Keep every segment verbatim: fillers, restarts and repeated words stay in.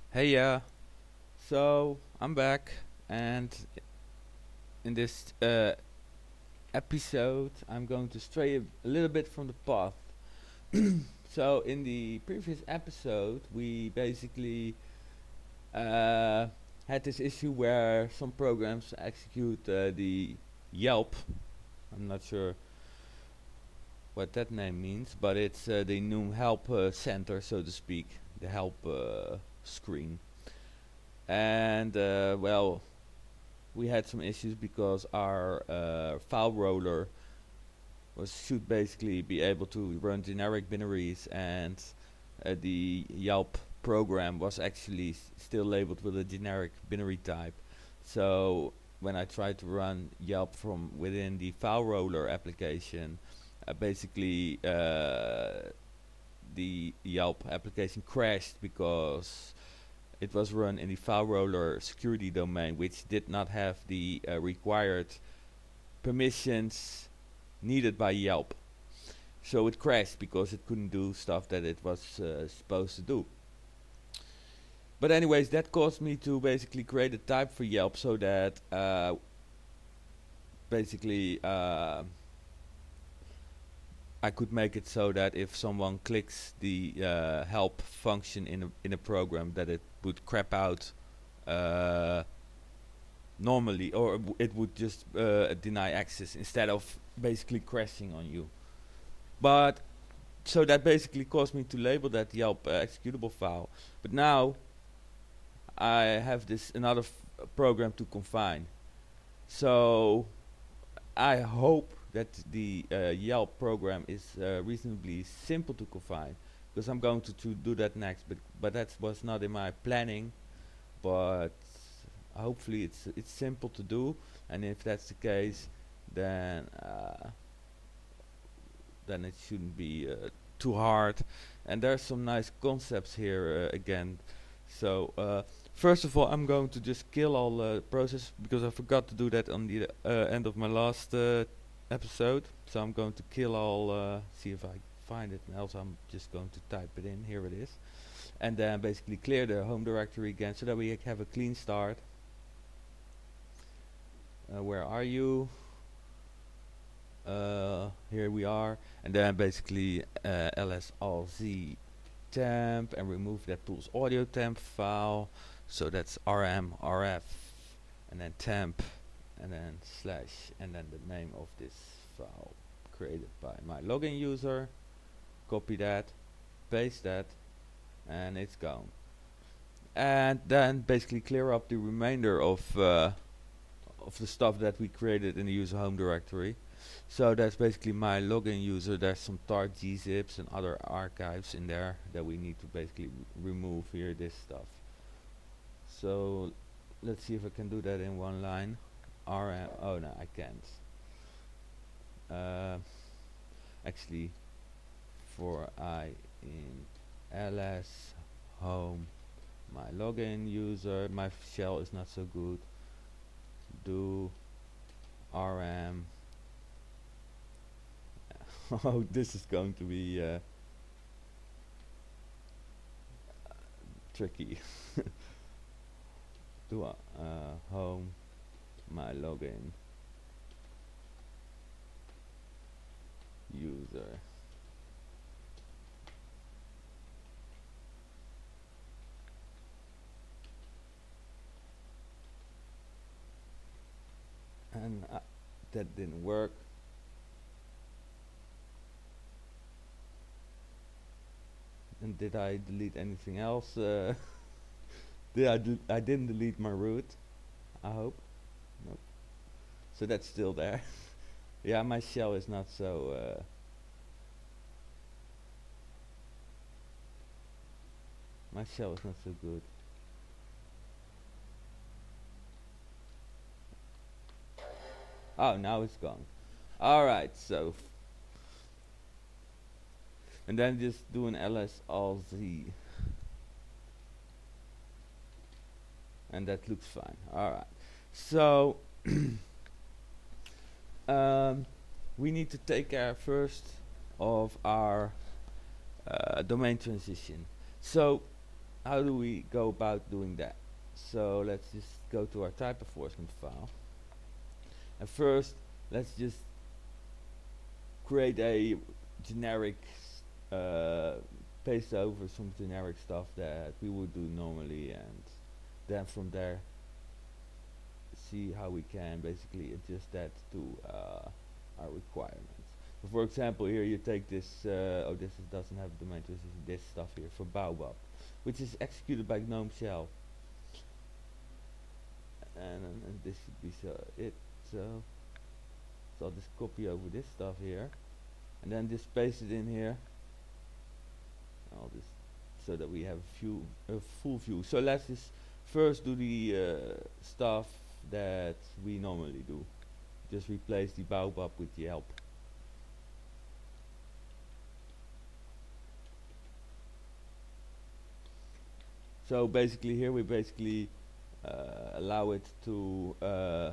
Hey, yeah. So I'm back, and in this uh, episode, I'm going to stray a, a little bit from the path. So in the previous episode, we basically uh, had this issue where some programs execute uh, the yelp. I'm not sure what that name means, but it's uh, the new help uh, center, so to speak, the help uh, screen. And uh, well, we had some issues because our uh, file roller was should basically be able to run generic binaries, and uh, the Yelp program was actually s- still labeled with a generic binary type. So when I tried to run Yelp from within the file roller application, uh, basically uh, the Yelp application crashed because it was run in the file roller security domain, which did not have the uh, required permissions needed by Yelp. So it crashed because it couldn't do stuff that it was uh, supposed to do. But anyways, that caused me to basically create a type for Yelp so that uh, basically uh, I could make it so that if someone clicks the uh, help function in a in a program, that it would crap out uh, normally, or it w- it would just uh, deny access instead of basically crashing on you. But so that basically caused me to label that Yelp uh, executable file. But now I have this another f- program to confine. So I hope that the uh, Yelp program is uh, reasonably simple to confine, because I'm going to, to do that next. But but that was not in my planning. But hopefully it's it's simple to do, and if that's the case, then uh, then it shouldn't be uh, too hard. And there's some nice concepts here uh, again. So uh, first of all, I'm going to just kill all the process because I forgot to do that on the uh, end of my last uh, episode. So I'm going to kill all. Uh, see if I find it, and else I'm just going to type it in. Here it is, and then basically clear the home directory again, so that we have a clean start. Uh, where are you? Uh, here we are, and then basically uh, ls all z temp and remove that tools audio temp file. So that's rm rf and then temp and then slash and then the name of this file created by my login user. Copy that, paste that, and it's gone. And then basically clear up the remainder of uh, of the stuff that we created in the user home directory. So that's basically my login user. There's some tart gzips and other archives in there that we need to basically remove here, this stuff. So let's see if I can do that in one line. Rm, oh no, I can't. Uh, actually, for I in ls home, my login user, my shell is not so good. Do rm. Oh, this is going to be uh, tricky. Do uh, home my login user. And uh, that didn't work. And did I delete anything else? Uh, did I? Del I didn't delete my root. I hope. Nope. So that's still there. Yeah, my shell is not so. Uh, my shell is not so good. Oh, now it's gone. All right. So, and then just do an ls all z, and that looks fine. All right. So. um, we need to take care first of our uh, domain transition. So how do we go about doing that? So let's just go to our type enforcement file. And first, let's just create a generic, uh, paste over some generic stuff that we would do normally, and then from there see how we can basically adjust that to uh, our requirements. So for example, here you take this, uh, oh this is doesn't have domain transition, this stuff here for Baobab, which is executed by GNOME shell. And, and, and this should be so it, so, so I'll just copy over this stuff here, and then just paste it in here. I'll just, so that we have a, few, a full view. So let's just first do the uh, stuff that we normally do. Just replace the Baobab with the yelp. So basically here we basically uh, allow it to uh,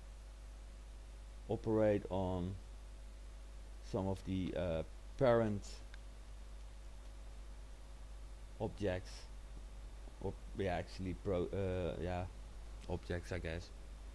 operate on some of the uh, parent objects, or yeah, actually pro uh, yeah objects I guess.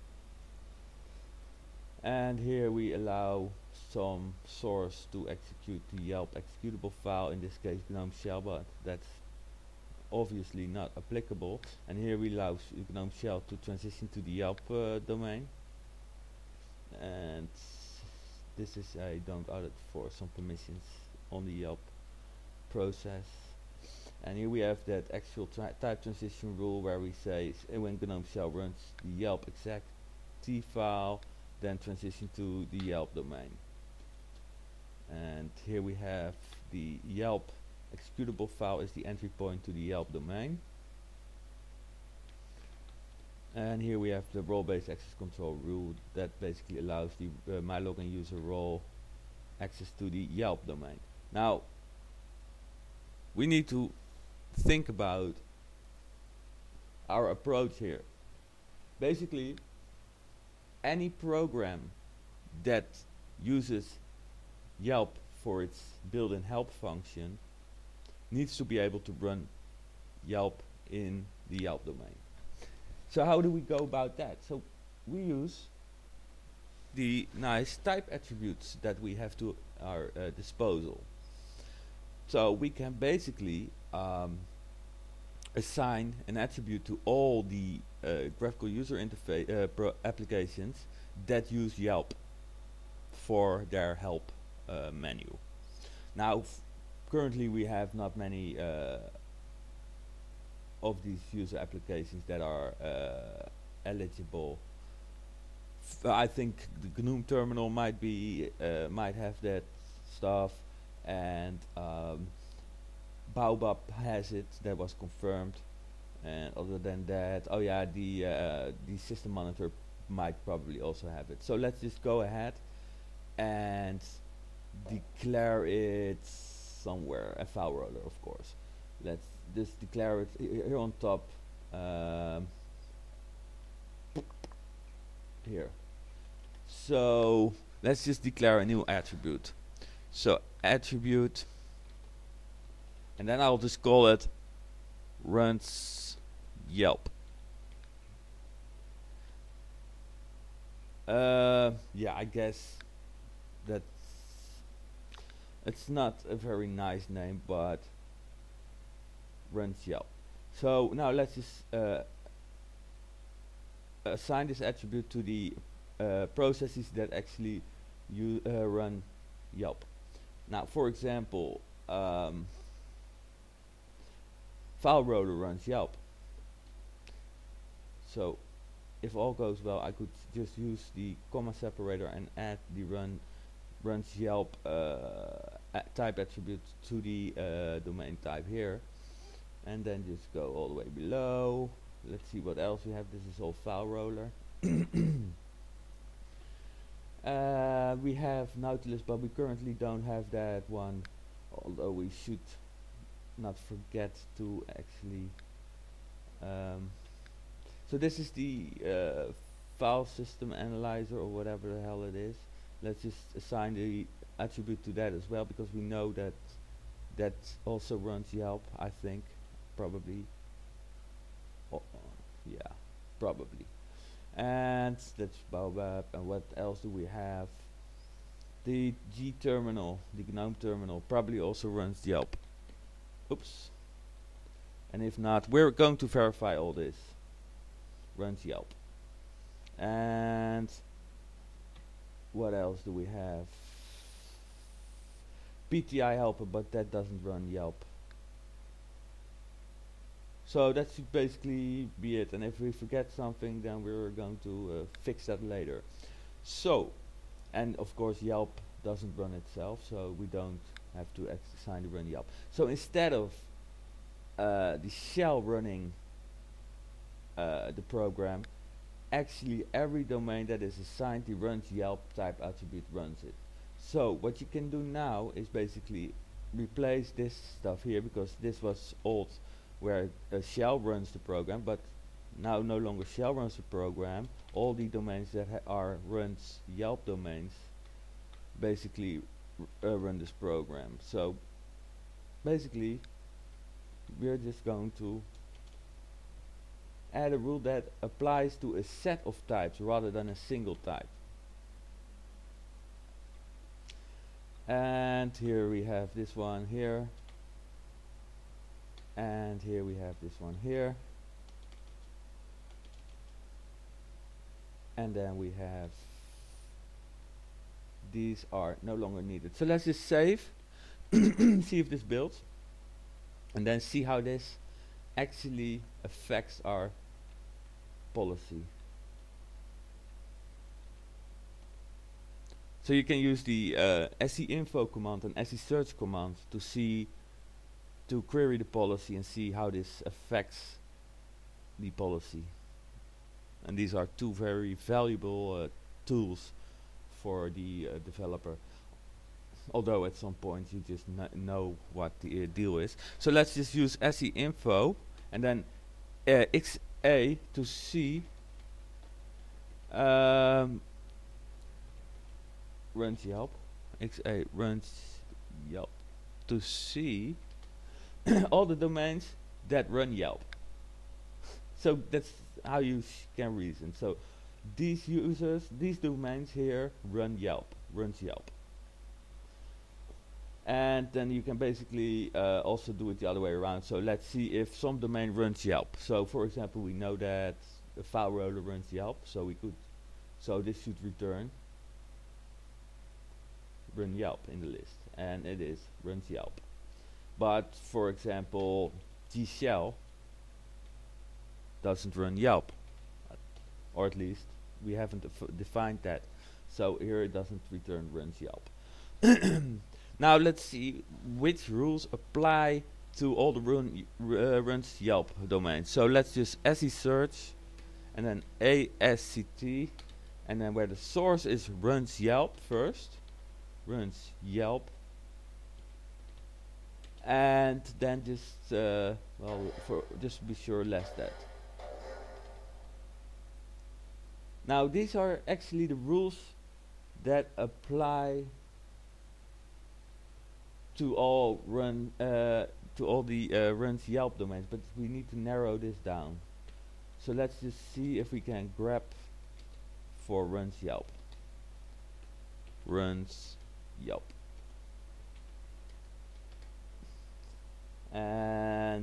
And here we allow some source to execute the yelp executable file, in this case GNOME shell, but that's obviously not applicable. And here we allow GNOME shell to transition to the yelp uh, domain, and this is a don't audit for some permissions on the yelp process. And here we have that actual tri type transition rule where we say uh, when GNOME shell runs the yelp exec t file, then transition to the yelp domain. And here we have the yelp executable file is the entry point to the yelp domain. And here we have the role-based access control rule that basically allows the uh, my login user role access to the yelp domain. Now we need to think about our approach here. Basically, any program that uses yelp for its built-in help function needs to be able to run yelp in the yelp domain. So how do we go about that? So we use the nice type attributes that we have to our uh, disposal. So we can basically um, assign an attribute to all the uh, graphical user interface uh, pro applications that use yelp for their help uh, menu. Now currently we have not many uh, of these user applications that are uh, eligible. F I think the GNOME terminal might be uh, might have that stuff, and um, Baobab has it, that was confirmed. And other than that, oh yeah, the uh, the system monitor might probably also have it. So let's just go ahead and declare it somewhere, a file roller of course. Let's just declare it here on top, um, here. So let's just declare a new attribute. So attribute, and then I'll just call it runs yelp. Uh, yeah, I guess that's, it's not a very nice name, but runs yelp. So now let's just uh, assign this attribute to the uh, processes that actually you uh, run yelp. Now for example, um, file roller runs yelp. So if all goes well, I could just use the comma separator and add the run runs yelp uh, type attribute to the uh, domain type here, and then just go all the way below. Let's see what else we have. This is all file roller. uh, we have Nautilus, but we currently don't have that one, although we should not forget to actually um, so this is the uh, file system analyzer or whatever the hell it is. Let's just assign the attribute to that as well, because we know that that also runs yelp, I think. probably. Oh, yeah, probably. And that's Baobab. And what else do we have? The G terminal, the GNOME terminal, probably also runs Yelp. Oops. And if not, we're going to verify all this. Runs Yelp. And what else do we have? P T I helper, but that doesn't run Yelp. So that should basically be it. And if we forget something, then we're going to uh, fix that later. So, and of course Yelp doesn't run itself, so we don't have to assign to run Yelp. So instead of uh, the shell running uh, the program, actually every domain that is assigned the runs Yelp type attribute runs it. So what you can do now is basically replace this stuff here, because this was old where a shell runs the program, but now no longer shell runs the program. All the domains that ha are runs Yelp domains basically uh, run this program. So basically we're just going to add a rule that applies to a set of types rather than a single type. And here we have this one here, and here we have this one here, and then we have these are no longer needed. So let's just save, see if this builds, and then see how this actually affects our policy. So you can use the uh, seinfo command and sesearch command to see, to query the policy and see how this affects the policy. And these are two very valuable uh, tools for the uh, developer. Although at some point you just kn know what the uh, deal is. So let's just use seinfo and then uh, xa to see um, runs Yelp. Xa runs Yelp to see all the domains that run Yelp. So that's how you can reason. So these users, these domains here run Yelp, runs Yelp. And then you can basically uh, also do it the other way around. So let's see if some domain runs Yelp. So for example, we know that a file roller runs Yelp, so we could, so this should return run Yelp in the list, and it is runs Yelp. But for example, G shell doesn't run Yelp, uh, or at least we haven't defined that. So here it doesn't return runs Yelp. Now let's see which rules apply to all the run uh, runs Yelp domains. So let's just sesearch and then asct, and then where the source is runs Yelp first, runs Yelp, and then just uh, well, for just be sure less that. Now these are actually the rules that apply to all run uh, to all the uh, runs Yelp domains, but we need to narrow this down. So let's just see if we can grab for runs Yelp. Runs Yelp. And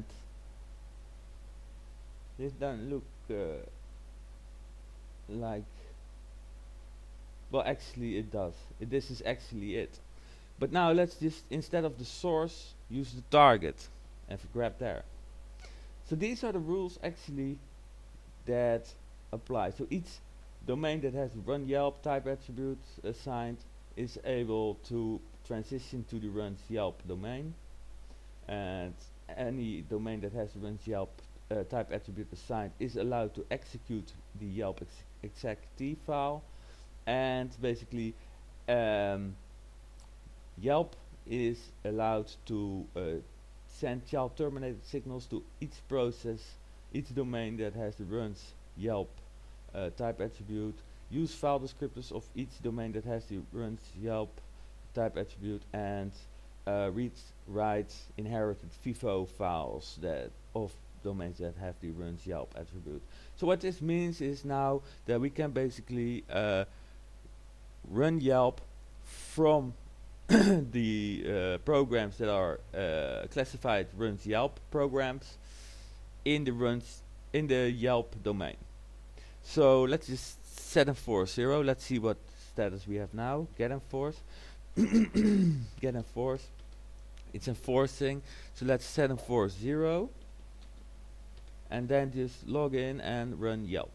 this doesn't look uh, like, well actually it does. It, this is actually it. But now let's just, instead of the source, use the target and grab there. So these are the rules actually that apply. So each domain that has run Yelp type attribute assigned is able to transition to the runs Yelp domain, and any domain that has runs Yelp uh, type attribute assigned is allowed to execute the Yelp ex exec file, and basically um, Yelp is allowed to uh, send child terminated signals to each process, each domain that has the runs Yelp uh, type attribute, use file descriptors of each domain that has the runs Yelp type attribute, and uh, read write inherited FIFO files that of domains that have the runs yelp attribute. So what this means is now that we can basically uh, run yelp from the uh, programs that are uh, classified runs yelp programs in the runs in the yelp domain. So let's just set enforce zero. Let's see what status we have now. Get enforce. Get enforce. It's enforcing. So let's set enforce zero. And then just log in and run yelp.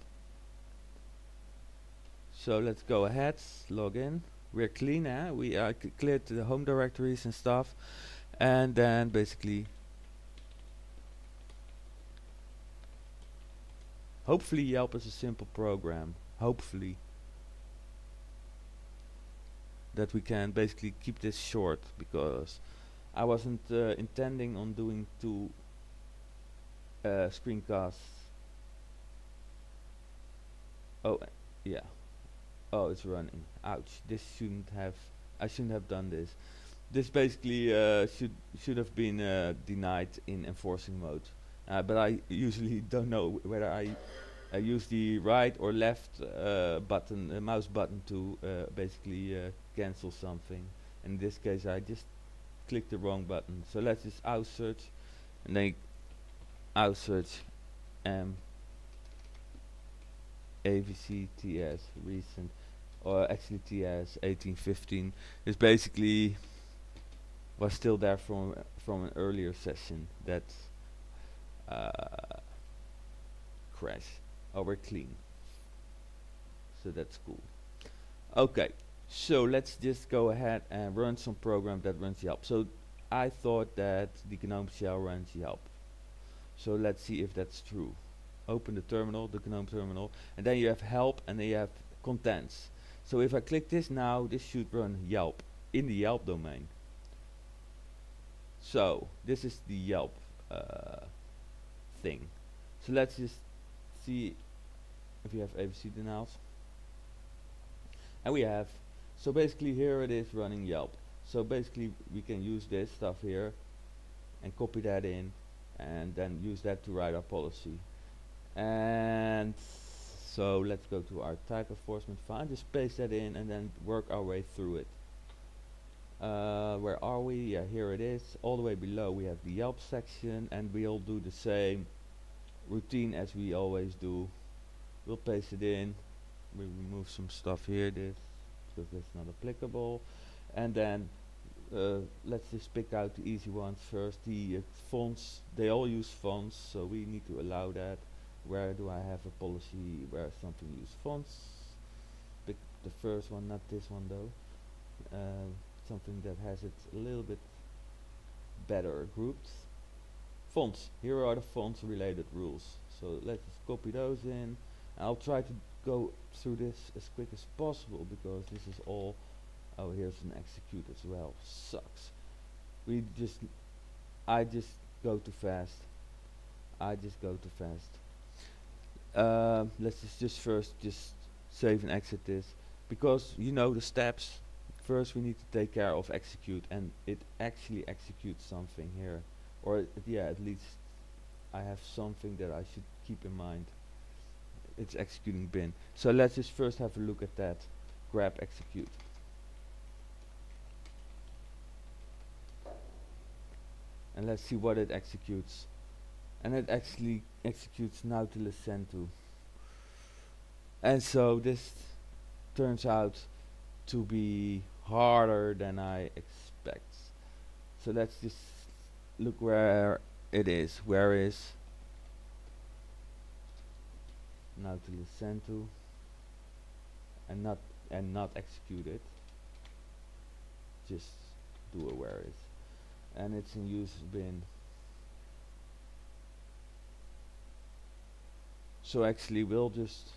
So let's go ahead, log in. We're clean, eh? We uh, cleared the home directories and stuff. And then basically, hopefully Yelp is a simple program. Hopefully. That we can basically keep this short, because I wasn't uh, intending on doing two uh, screencasts. Oh, uh, yeah. Oh, it's running. Ouch. This shouldn't have, I shouldn't have done this. This basically uh, should should have been uh, denied in enforcing mode. Uh, but I usually don't know whether I, I use the right or left uh, button, uh, mouse button to uh, basically uh, cancel something. In this case, I just clicked the wrong button. So let's just out search, and then out search m avcts recent, or actually T S eighteen fifteen is basically was still there from uh, from an earlier session that uh, crash. Oh, we're clean, so that's cool. Okay, so let's just go ahead and run some program that runs Yelp. So I thought that the GNOME shell runs Yelp. So let's see if that's true. Open the terminal, the GNOME terminal, and then you have help, and then you have contents. So if I click this now, this should run Yelp in the Yelp domain. So this is the Yelp uh, thing. So let's just see if you have A B C denials. And we have, so basically here it is running Yelp. So basically we can use this stuff here and copy that in, and then use that to write our policy. And so let's go to our type enforcement file, just paste that in, and then work our way through it. Uh, where are we? Yeah, here it is. All the way below we have the Yelp section, and we'll do the same routine as we always do. We'll paste it in. We remove some stuff here, this, because that's not applicable. And then uh, let's just pick out the easy ones first. The uh, fonts, they all use fonts, so we need to allow that. Where do I have a policy where something use fonts? Pick the first one, not this one though. Uh, something that has it a little bit better grouped. Fonts, here are the fonts related rules. So let's just copy those in. I'll try to go through this as quick as possible, because this is all, oh, here's an execute as well, sucks. We just, I just go too fast. I just go too fast. Uh, let's just, just first just save and exit this, because you know the steps. First we need to take care of execute, and it actually executes something here, or uh, yeah, at least I have something that I should keep in mind. It's executing bin. So let's just first have a look at that. Grab execute. And let's see what it executes. And it actually executes Nautilus send to. And so this turns out to be harder than I expect. So let's just look where it is. Where is Nautilus send to, and not and not execute it. Just do a where is, and it's in use bin. So actually we'll just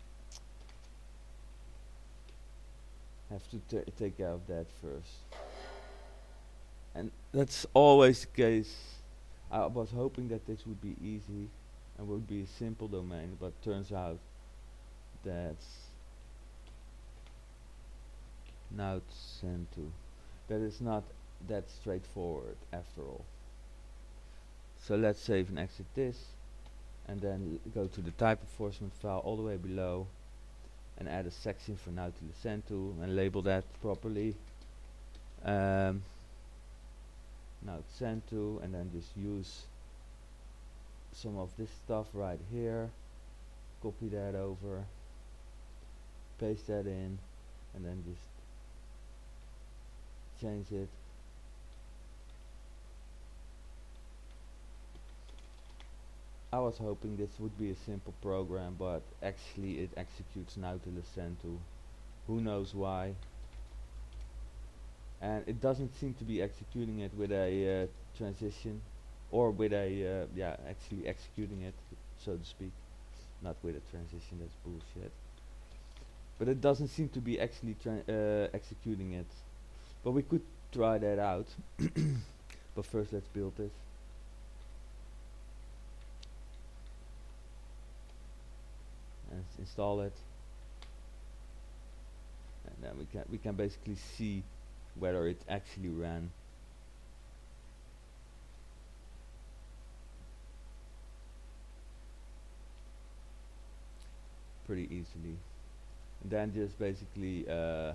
have to ta take care of that first, and that's always the case. I was hoping that this would be easy and would be a simple domain, but turns out that now it's sent to that is not that straightforward after all. So let's save and exit this, and then go to the type enforcement file all the way below, and add a section for now to listen to, and label that properly. Um, now it's sent to, and then just use some of this stuff right here, copy that over, paste that in, and then just change it. I was hoping this would be a simple program, but actually it executes now to listen to. Who knows why? And it doesn't seem to be executing it with a uh, transition, or with a uh, yeah, actually executing it, so to speak. Not with a transition, that's bullshit. But it doesn't seem to be actually uh, executing it. But we could try that out. But first let's build this. And install it. And then we can we can basically see whether it actually ran. Pretty easily. And then just basically uh,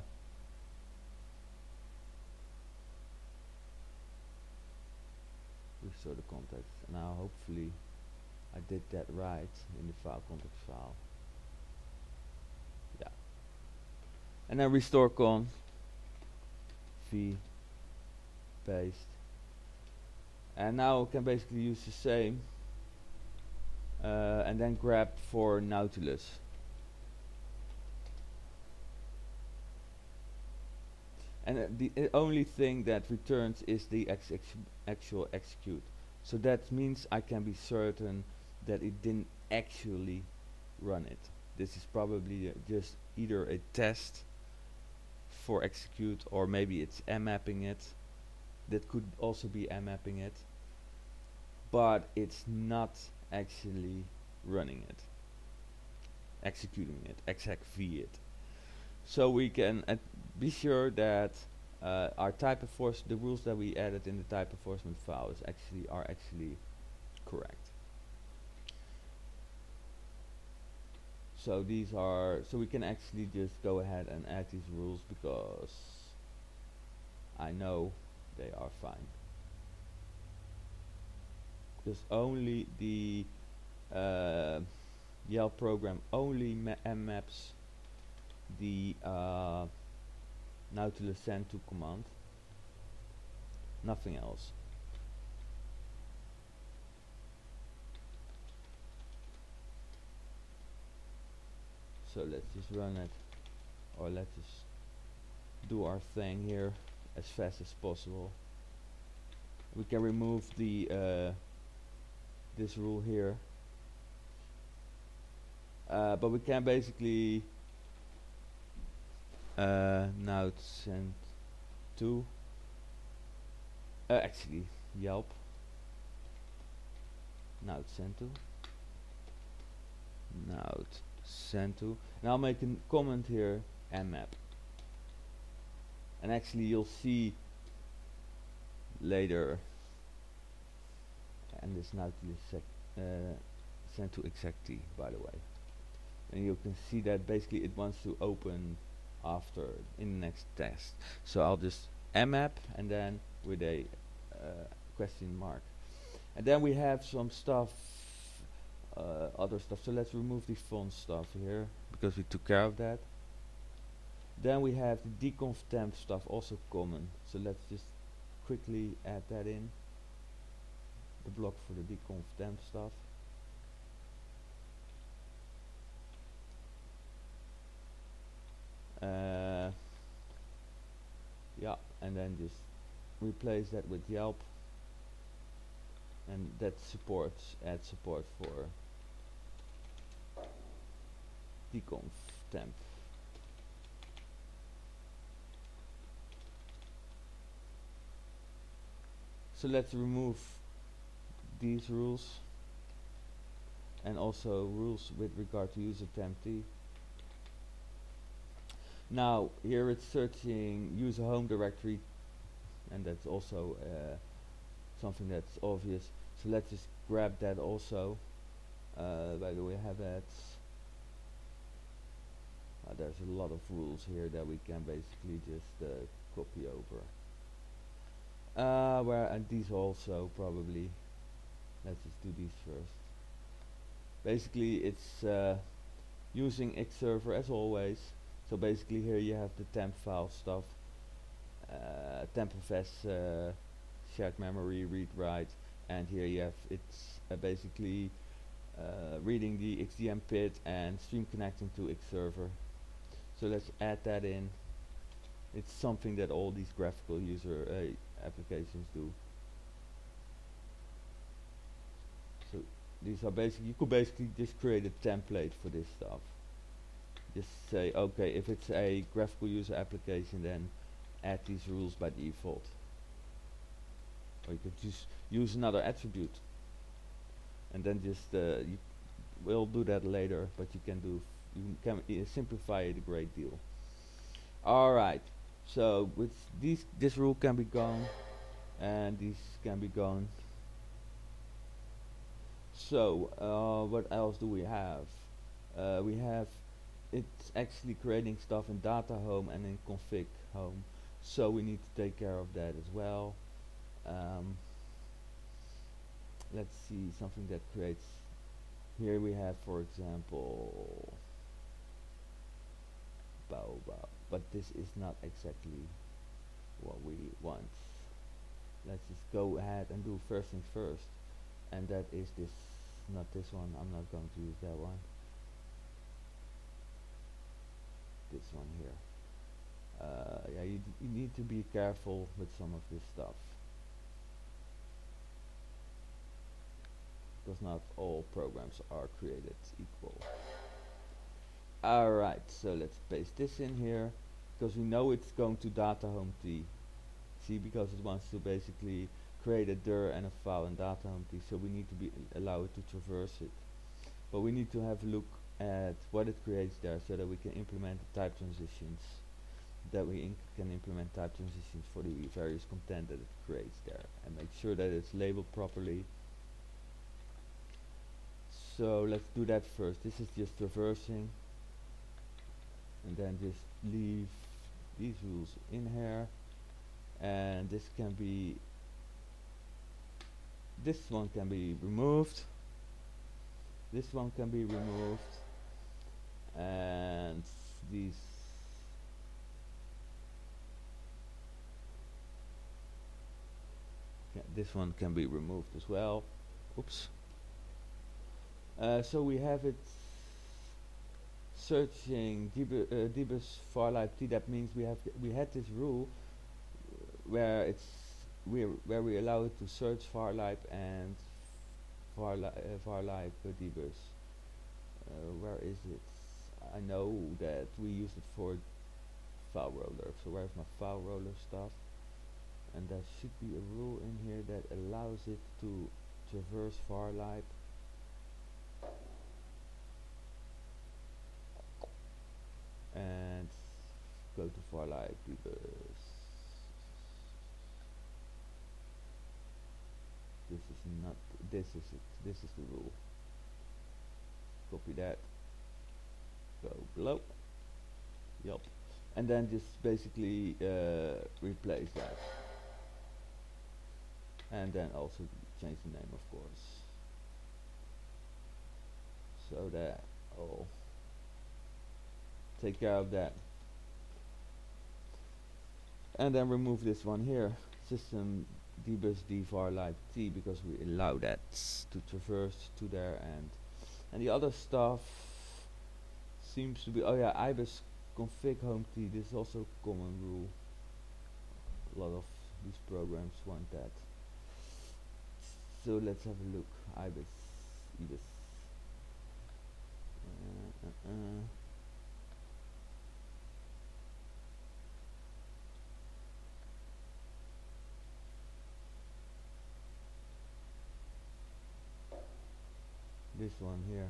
restore the context. Now hopefully I did that right in the file context file. Yeah. And then restore con v paste. And now we can basically use the same uh, and then grab for Nautilus. And uh, the uh, only thing that returns is the ex ex actual execute. So that means I can be certain that it didn't actually run it. This is probably uh, just either a test for execute, or maybe it's mapping it. That could also be mapping it. But it's not actually running it. Executing it, exec v it. So we can uh, be sure that uh, our type enforce the rules that we added in the type enforcement file is actually are actually correct. So these are so we can actually just go ahead and add these rules because I know they are fine. Because only the uh, Yelp program only ma maps the uh, Nautilus send to command, nothing else. So let's just run it, or let's just do our thing here as fast as possible. We can remove the uh, this rule here, uh, but we can basically uh, now send to uh, actually Yelp now send to now send to, and I'll make a comment here and map, and actually you'll see later, and this now to uh, send to exactly, by the way, and you can see that basically it wants to open after in the next test. So I'll just mmap and then with a uh, question mark, and then we have some stuff, uh, other stuff. So let's remove the font stuff here because we took care of that. Then we have the deconf temp stuff, also common. So let's just quickly add that in, the block for the deconf temp stuff. Uh, yeah, and then just replace that with Yelp, and that supports add support for deconf temp. So let's remove these rules and also rules with regard to user temp t. Now here it's searching user home directory and that's also uh, something that's obvious. So let's just grab that also. Uh, by the way, I have that. Uh, there's a lot of rules here that we can basically just uh, copy over. Uh, where and these also probably. Let's just do these first. Basically, it's uh, using X server as always. So basically, here you have the temp file stuff, uh, tempfs, uh, shared memory, read write, and here you have it's uh, basically uh, reading the X D M P I D and stream connecting to X server. So let's add that in. It's something that all these graphical user uh, applications do. So these are basically, you could basically just create a template for this stuff. Just say, okay, if it's a graphical user application, then add these rules by default. Or you could just use another attribute, and then just uh, you will do that later. But you can do, f you can uh, simplify it a great deal. All right. So with these, this rule can be gone, and these can be gone. So uh, what else do we have? Uh, we have it's actually creating stuff in data home and in config home, so we need to take care of that as well. Um, let's see something that creates. Here we have, for example, bow bow, but this is not exactly what we want. Let's just go ahead and do first things first, and that is this, not this one. I'm not going to use that one. This one here. Uh, yeah, you, you need to be careful with some of this stuff, because not all programs are created equal. Alright, so let's paste this in here, because we know it's going to data home T. See, because it wants to basically create a dir and a file in data home T, so we need to be allow it to traverse it. But we need to have a look at what it creates there, so that we can implement the type transitions. That we inc can implement type transitions for the various content that it creates there, and make sure that it's labeled properly. So let's do that first. This is just traversing, and then just leave these rules in here, and this can be this one can be removed, this one can be removed, and these yeah, this one can be removed as well. Oops. Uh, so we have it searching debus uh, debus farlight T. That means we have we had this rule where it's we where we allow it to search farlight and farlight uh, farlight uh, debus. Uh, where is it? I know that we use it for file roller. So where's my file roller stuff? And there should be a rule in here that allows it to traverse farlight. And go to farlight debus. This is not. This is it. This is the rule. Copy that. Go below. Yep. And then just basically uh, replace that. And then also change the name, of course. So that all. Take care of that, and then remove this one here, system debus d farlight T, because we allow that to traverse to there, and and the other stuff seems to be, oh yeah, ibis config home T. This is also a common rule. A lot of these programs want that. So let's have a look. Ibis, ibis. Uh, uh, uh. This one here.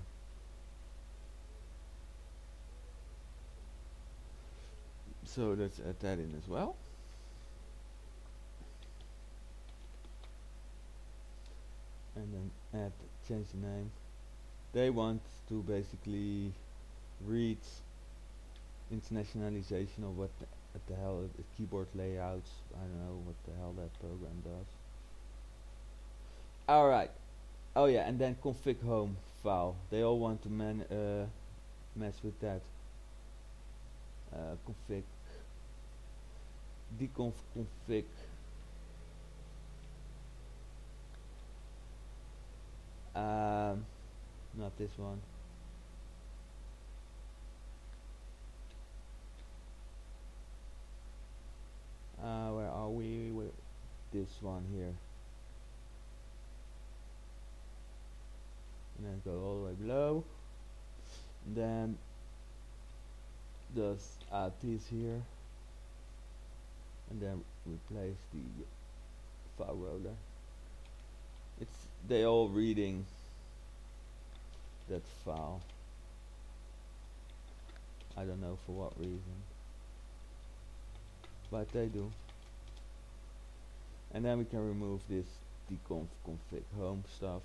So let's add that in as well. add, change the name. They want to basically read internationalization of what the, what the hell it, it keyboard layouts. I don't know what the hell that program does. Alright. Oh yeah, and then config home file. They all want to man uh, mess with that. Uh, config deconf config um, not this one. Uh, where are we? Where this one here. And then go all the way below. And then just add this here. And then replace the file roller. It's they all reading that file. I don't know for what reason, but they do. And then we can remove this deconf config home stuff.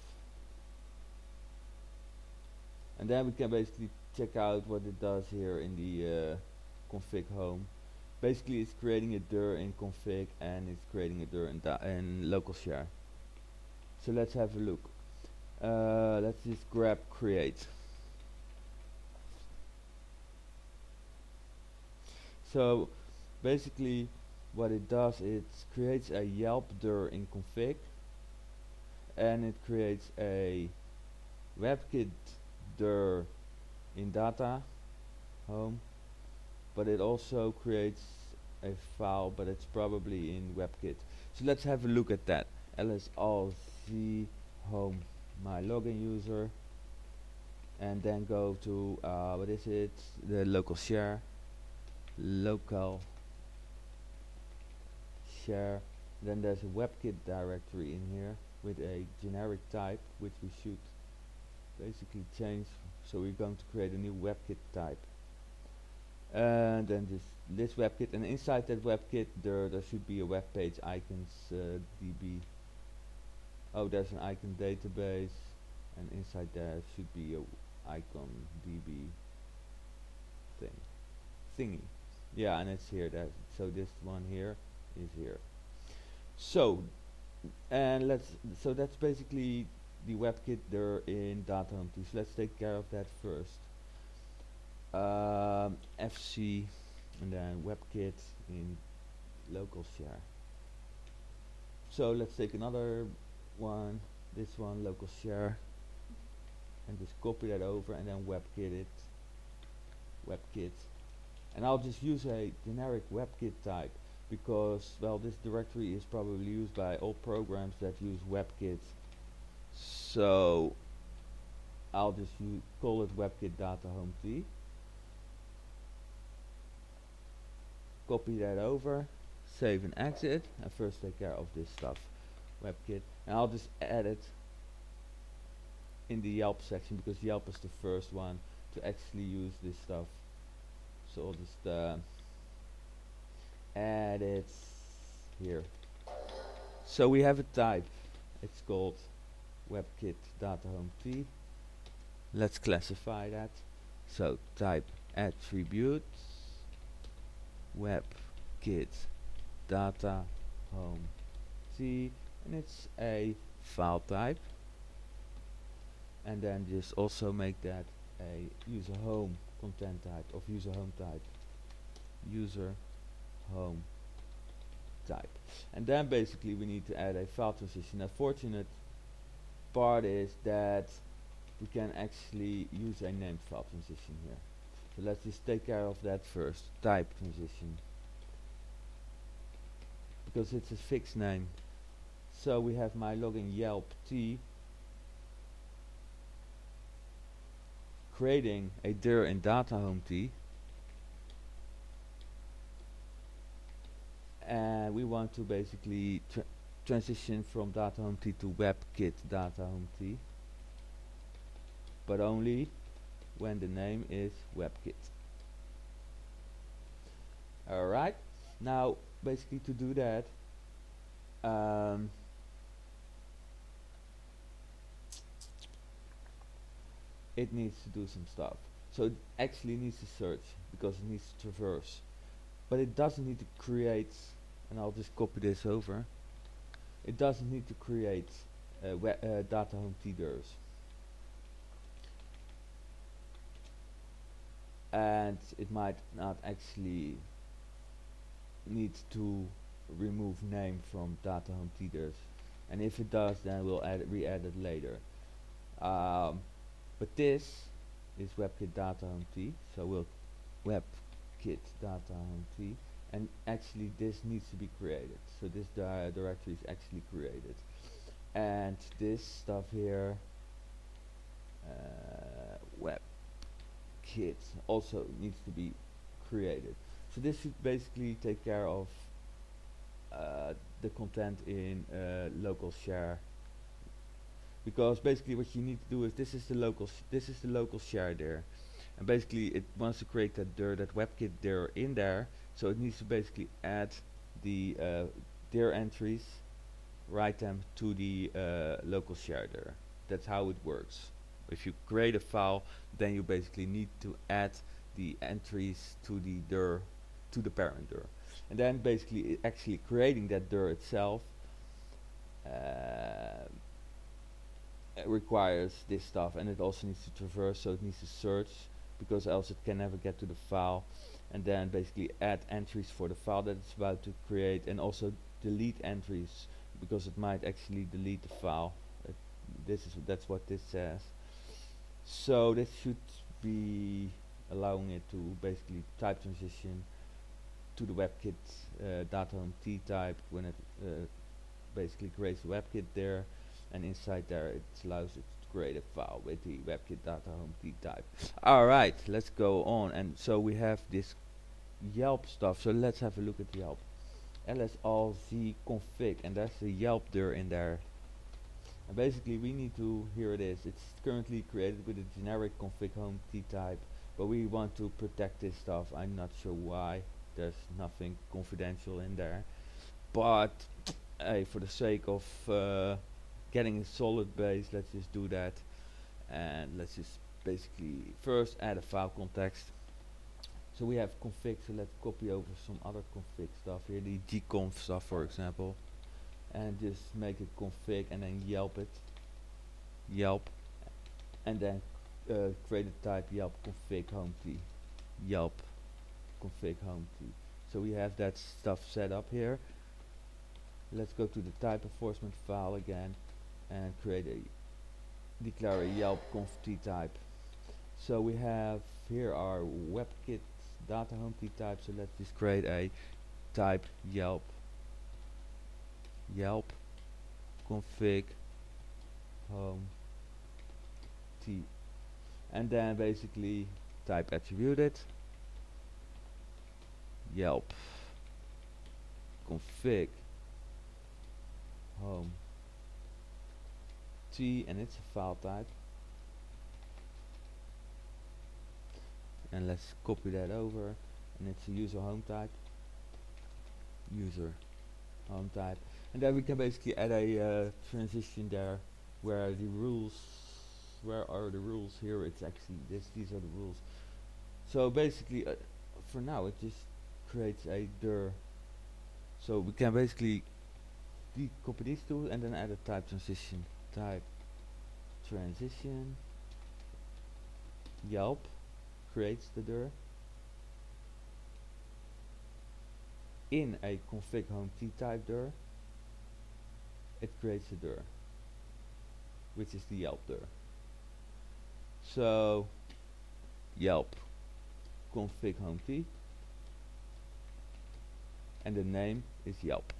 And then we can basically check out what it does here in the uh, config home. Basically it's creating a dir in config and it's creating a dir in, in local share. So let's have a look. Uh, let's just grab create. So basically what it does, it creates a yelp dir in config and it creates a webkit dir in data home, but it also creates a file, but it's probably in webkit. So let's have a look at that. ls alt z home my login user, and then go to uh, what is it, the local share, local share. Then there's a webkit directory in here with a generic type, which we should basically change. So we're going to create a new webkit type, and then this this webkit, and inside that webkit there there should be a web page icons uh, db. Oh, there's an icon database, and inside there should be a icon db thing thingy. Yeah, and it's here. That so this one here is here. So and let's so that's basically the webkit there in data home two. So let's take care of that first. Um, fc and then webkit in local share. So let's take another one, this one, local share, and just copy that over and then webkit it, webkit, and I'll just use a generic webkit type because, well, this directory is probably used by all programs that use webkit, so I'll just call it webkit data home t, copy that over, save and exit, and first take care of this stuff, webkit, and I'll just add it in the Yelp section because Yelp is the first one to actually use this stuff. So I'll just uh, add it here. So we have a type, it's called webkit data home t. Let's classify that. So type attribute webkit data home t, and it's a file type, and then just also make that a user home content type of user home type, user home type. And then basically we need to add a file transition. The fortunate part is that we can actually use a named file transition here. So let's just take care of that first. Type transition, because it's a fixed name. So we have my login yelp t creating a dir in data home t, and we want to basically tra transition from data home t to webkit data home t, but only when the name is webkit. Alright, now basically to do that, um, it needs to do some stuff. So it actually needs to search because it needs to traverse, but it doesn't need to create, and I'll just copy this over. It doesn't need to create uh, we uh, data home tders, and it might not actually need to remove name from data home tders, and if it does, then we'll add it, re-add it later. Um, but this is webkit data home t, so we'll webkit data home t, and actually this needs to be created, so this di directory is actually created, and this stuff here, uh, webkit, also needs to be created. So this should basically take care of uh, the content in uh, local share, because basically what you need to do is this is the local sh this is the local share there, and basically it wants to create that dir that webkit dir in there, so it needs to basically add the uh, dir entries, write them to the uh, local share there. That's how it works. If you create a file, then you basically need to add the entries to the dir, to the parent dir, and then basically I actually creating that dir itself uh, requires this stuff, and it also needs to traverse, so it needs to search, because else it can never get to the file, and then basically add entries for the file that it's about to create, and also delete entries, because it might actually delete the file. Uh, this is that's what this says. So this should be allowing it to basically type transition to the webkit uh, data home t type when it uh, basically creates the webkit there, and inside there it allows it to create a file with the webkit data home t type. Alright, let's go on. And so we have this yelp stuff, so let's have a look at yelp. ls all z config, and there's the yelp dir in there, and basically we need to, here it is, it's currently created with a generic config home t type, but we want to protect this stuff. I'm not sure why, there's nothing confidential in there, but hey, for the sake of uh, getting a solid base, let's just do that, and let's just basically first add a file context. So we have config, so let's copy over some other config stuff here, the gconf stuff for example, and just make it config and then yelp it, yelp, and then uh, create a type yelp config home t, yelp config home t. So we have that stuff set up here. Let's go to the type enforcement file again and create a declare a yelp conf t type. So we have here our webkit data home t type, so let's just create a type yelp yelp config home t, and then basically type attributed yelp config home t, and it's a file type, and let's copy that over, and it's a user home type, user home type, and then we can basically add a uh, transition there where the rules, where are the rules here, it's actually this, these are the rules. So basically uh, for now it just creates a dir, so we can basically copy these two and then add a type transition, type transition yelp creates the dir in a config home t type dir, it creates a dir which is the yelp dir. So yelp config home t, and the name is yelp.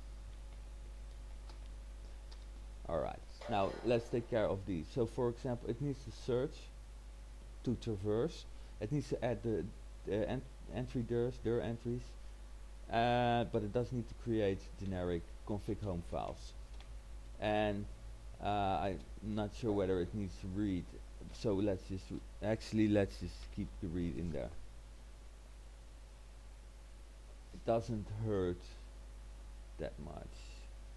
Alright, now let's take care of these. So for example, it needs to search to traverse, it needs to add the, the ent entry dirs, dir entries, uh, but it does need to create generic config home files, and uh, I'm not sure whether it needs to read, so let's just actually let's just keep the read in there. It doesn't hurt that much,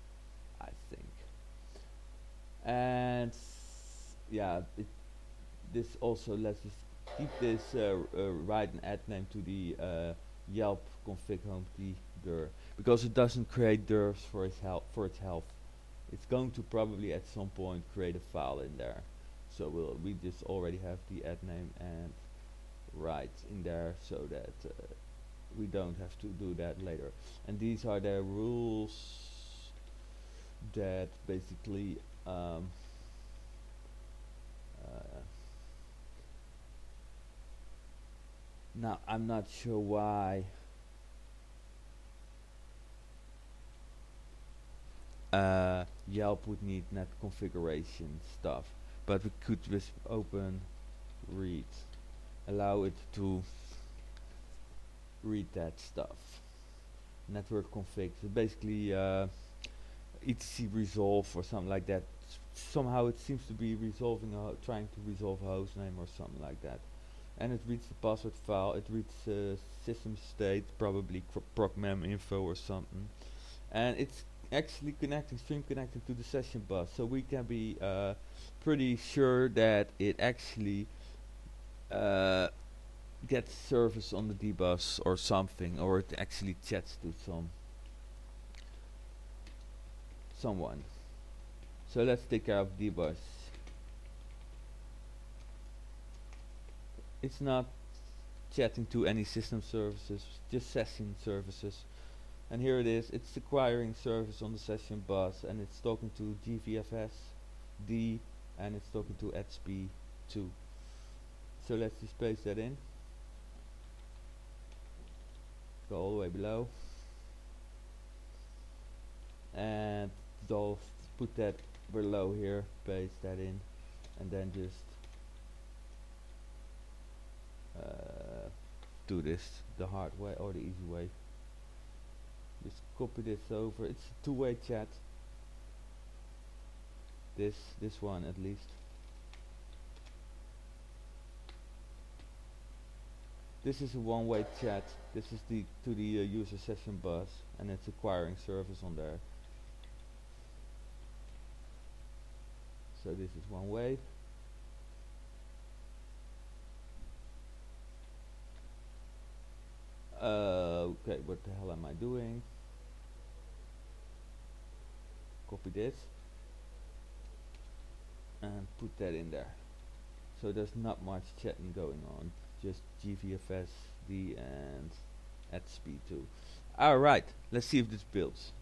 I think. And yeah, it this also lets us keep this uh, uh, write and add name to the uh, yelp config home t dir, because it doesn't create dirs for its help for its health. It's going to probably at some point create a file in there. So we'll we just already have the add name and write in there so that uh, we don't have to do that later. And these are the rules that basically um, uh, now I'm not sure why uh, Yelp would need net configuration stuff, but we could just open read, allow it to read that stuff. Network config, so basically uh, etc resolve or something like that. S somehow it seems to be resolving a trying to resolve a host name or something like that. And it reads the password file, it reads uh, system state, probably procmem info or something, and it's actually connecting, stream connecting to the session bus, so we can be uh, pretty sure that it actually uh, gets service on the D bus or something, or it actually chats to some someone. So let's take care of D bus. It's not chatting to any system services, just session services. And here it is, it's acquiring service on the session bus, and it's talking to G V F S D, and it's talking to H P two. So let's just paste that in. Go all the way below. And dolph put that below here, paste that in, and then just uh, do this the hard way or the easy way. Just copy this over. It's a two-way chat. This this one at least. This is a one-way chat. This is the to the uh, user session bus, and it's acquiring service on there. So this is one way. Uh, okay, what the hell am I doing? Copy this and put that in there. So there's not much chatting going on, just G V F S D and at speed two. Alright, let's see if this builds.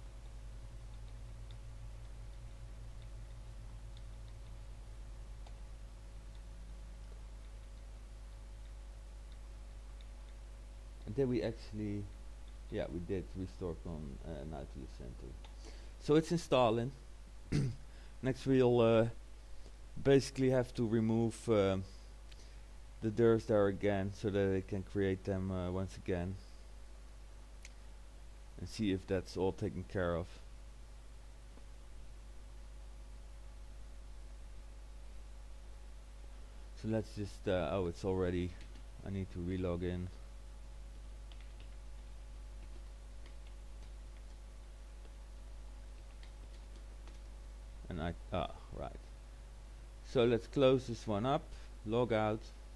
And then we actually, yeah, we did restore on uh, Nautilus Center. So it's installing. Next we'll uh, basically have to remove uh, the dirs there again, so that they can create them uh, once again, and see if that's all taken care of. So let's just, uh, oh, it's already, I need to relog in. And I, ah, right. So let's close this one up, log out.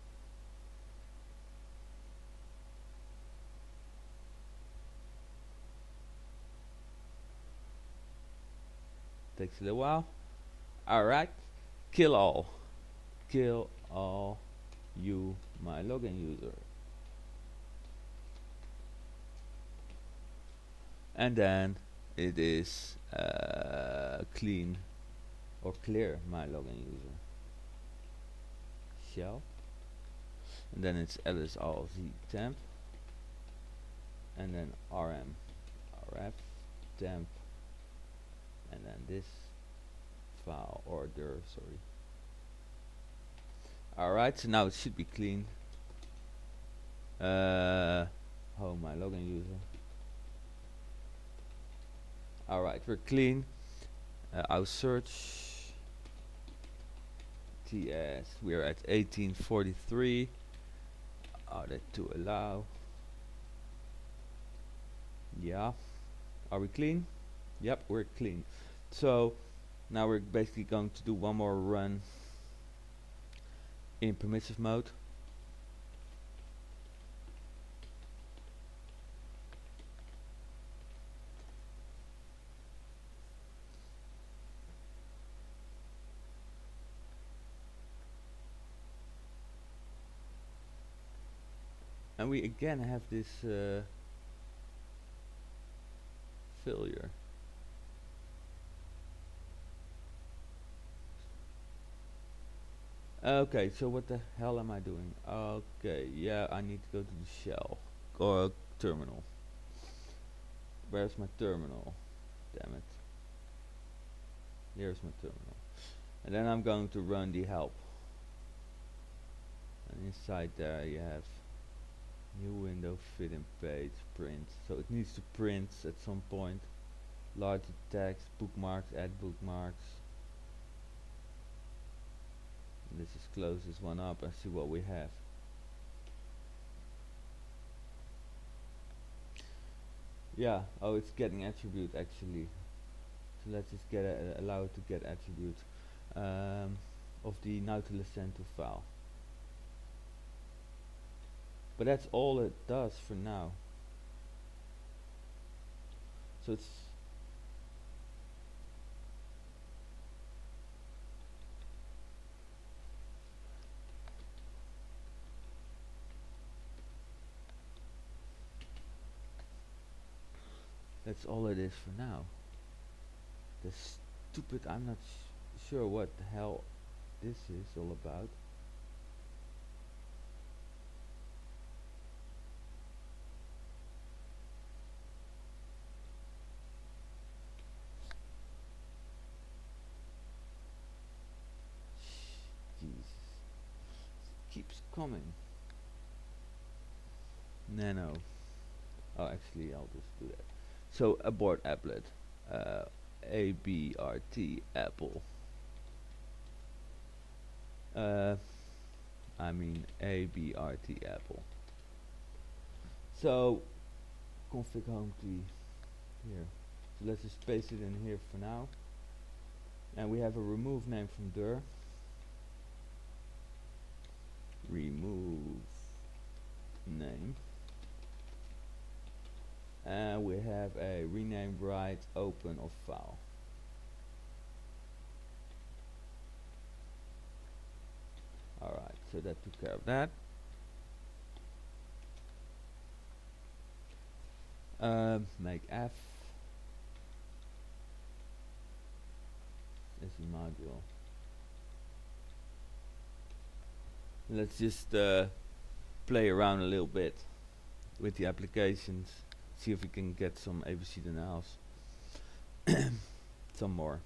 Takes a little while. Alright, kill all. Kill all you, my login user. And then it is uh, clean or clear my login user. Shell. And then it's lsrz temp. And then rm rf temp. And then this file or dir, sorry. Alright, so now it should be clean. Uh, oh, my login user. Alright, we're clean. Uh, I'll search T S. We're at eighteen forty-three. Audit to allow. Yeah. Are we clean? Yep, we're clean. So now we're basically going to do one more run in permissive mode. And we again have this uh, failure. Okay, so what the hell am I doing? Okay, yeah, I need to go to the shell or terminal. Where's my terminal? Damn it. Here's my terminal. And then I'm going to run the help. And inside there you have new window, fit in page, print. So it needs to print at some point. Larger text, bookmarks, add bookmarks. And let's just close this one up and see what we have. Yeah, oh, it's getting attribute actually. So let's just get a, allow it to get attribute um, of the Nautilus Center file. But that's all it does for now. So it's that's all it is for now. The stupid, I'm not sh sure what the hell this is all about. Jesus, keeps coming. Nano. Oh, actually, I'll just do that. So abort applet. Uh, A B R T apple. Uh, I mean A B R T apple. So config home key here. So let's just paste it in here for now. And we have a remove name from dir. Remove name. And we have a rename write open of file. Alright, so that took care of that. Um, make F as a module. Let's just uh, play around a little bit with the applications. See if we can get some A B C denials. Some more.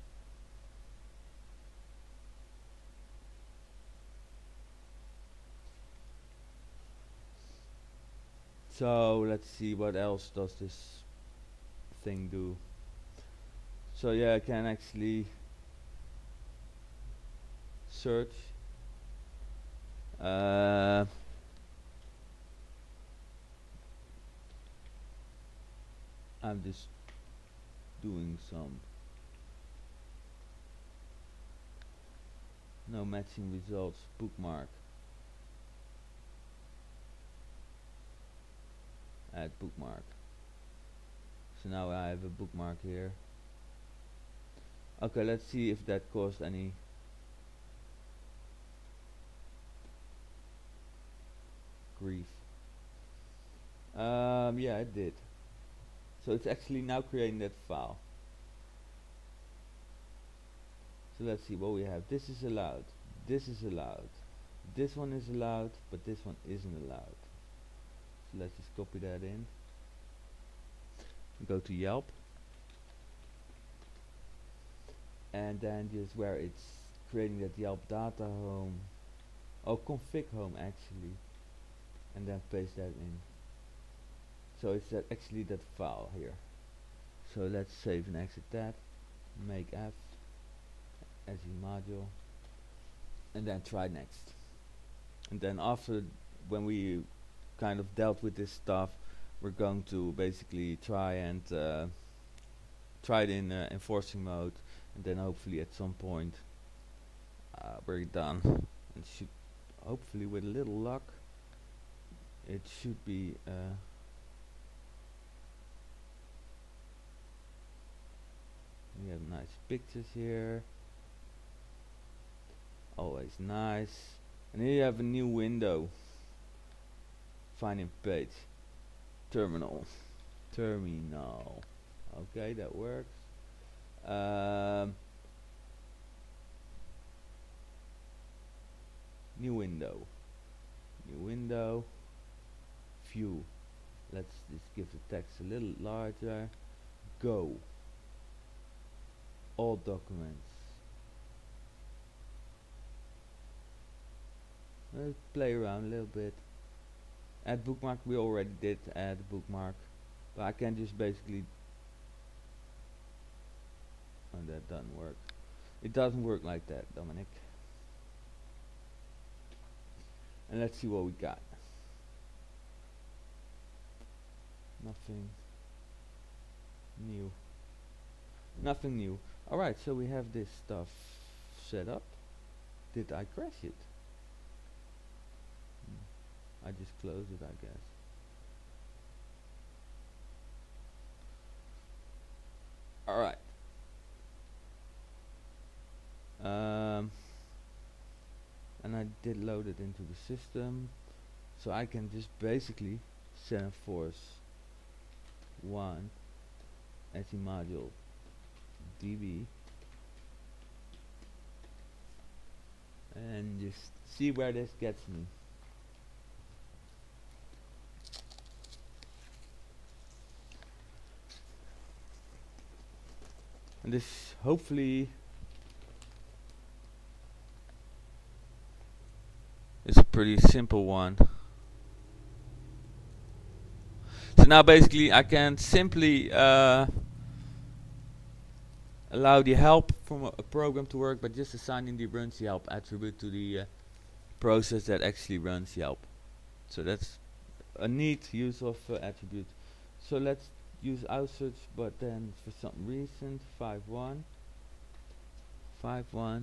So let's see what else does this thing do. So yeah, I can actually search. Uh, I'm just doing some no matching results bookmark. Add bookmark. So now I have a bookmark here. Okay, let's see if that caused any grief. Um, yeah, it did. So it's actually now creating that file. So let's see what we have. This is allowed. This is allowed. This one is allowed, but this one isn't allowed. So let's just copy that in. Go to Yelp. And then just where it's creating that Yelp data home. Oh, config home actually. And then paste that in. So it's that actually that file here. So let's save and exit that. Make F as a module. And then try next. And then after, when we kind of dealt with this stuff, we're going to basically try and uh, try it in uh, enforcing mode, and then hopefully at some point uh, we're done and should hopefully with a little luck it should be uh, we have nice pictures here, always nice. And here you have a new window, finding page, terminal, terminal. Okay, that works. Um, new window, new window, view. Let's just give the text a little larger. Go, all documents. Let's play around a little bit. Add bookmark, we already did add bookmark, but I can just basically, oh, that doesn't work. It doesn't work like that, Dominic. And let's see what we got. Nothing new. Nothing new. Alright, so we have this stuff set up. Did I crash it? Hmm. I just closed it, I guess. Alright. Um, and I did load it into the system. So I can just basically set and force one S E module D B and just see where this gets me. And this hopefully is a pretty simple one. So now basically I can simply uh, allow the help from a, a program to work by just assigning the runs yelp attribute to the uh, process that actually runs yelp. So that's a neat use of uh, attribute. So let's use outsearch, but then for some reason five one five one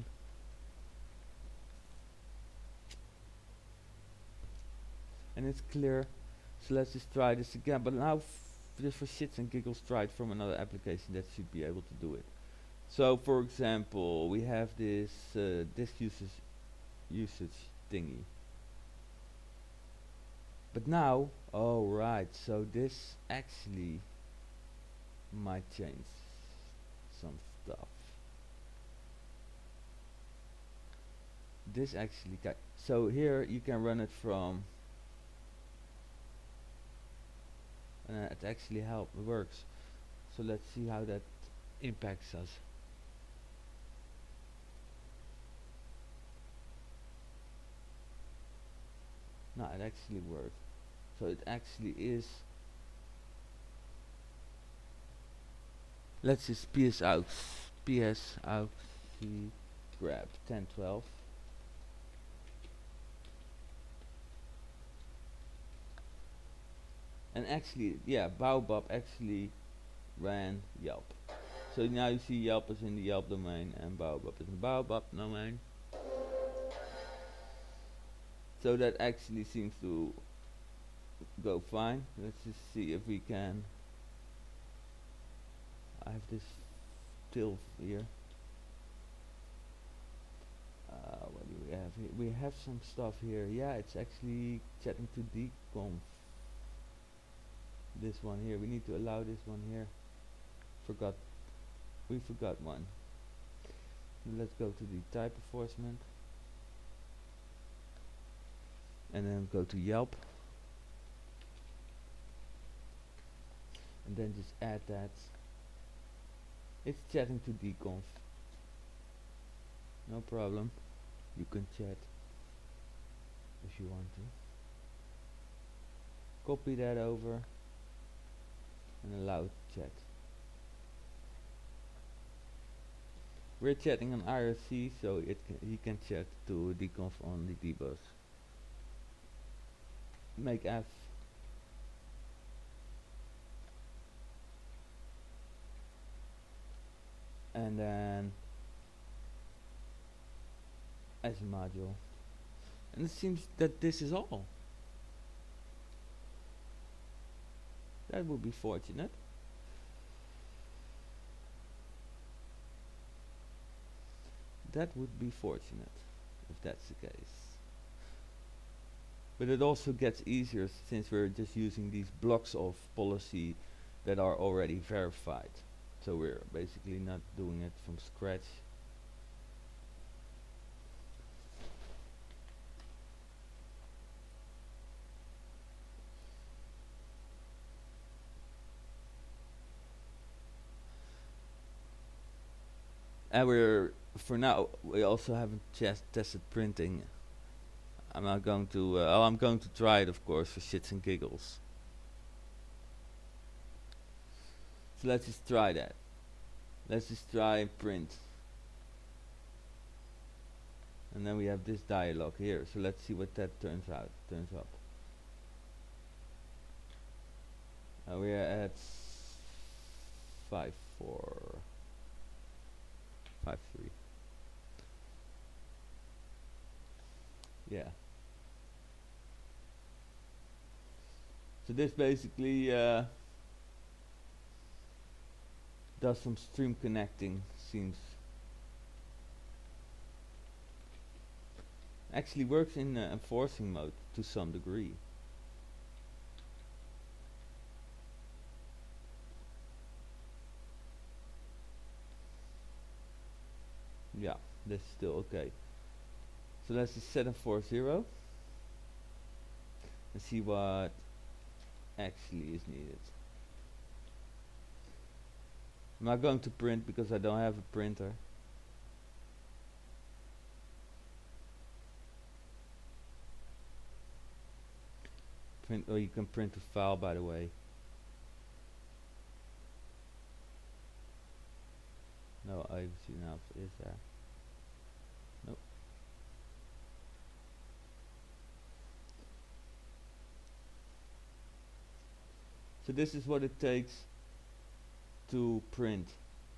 and it's clear. So let's just try this again, but now just for shits and giggles, try it from another application that should be able to do it. So for example, we have this uh, this usage usage thingy. But now, oh right, so this actually might change some stuff. This actually, ca so here you can run it from, and uh, it actually help works. So let's see how that impacts us. No, it actually works. So it actually is. Let's just ps out, ps out, c grab ten twelve. And actually, yeah, Baobab actually ran Yelp. So now you see Yelp is in the Yelp domain and Baobab is in the Baobab domain. So that actually seems to go fine. Let's just see if we can. I have this till here. Uh, what do we have here? We have some stuff here. Yeah, it's actually chatting to deconf. This one here, we need to allow this one here. Forgot, we forgot one. Let's go to the type enforcement and then go to Yelp and then just add that. It's chatting to deconf. No problem. You can chat if you want to. Copy that over and allow chat. We're chatting on I R C, so it can, he can chat to deconf on the dbus. Make F. And then as a module. And it seems that this is all. That would be fortunate. That would be fortunate if that's the case. But it also gets easier since we're just using these blocks of policy that are already verified. So we're basically not doing it from scratch. And we're, for now, we also haven't just tested printing. I'm not going to, uh, oh, I'm going to try it, of course, for shits and giggles. So let's just try that. Let's just try and print. And then we have this dialog here. So let's see what that turns out, turns up. Uh, we are at five four five three. Yeah. So this basically uh, does some stream connecting, seems. Actually works in uh, enforcing mode to some degree. Yeah, that's still okay. So let's just set and force zero and see what actually is needed. I'm not going to print because I don't have a printer. Print, or you can print a file, by the way. No, I've seen enough. Is there? Nope. So this is what it takes to print.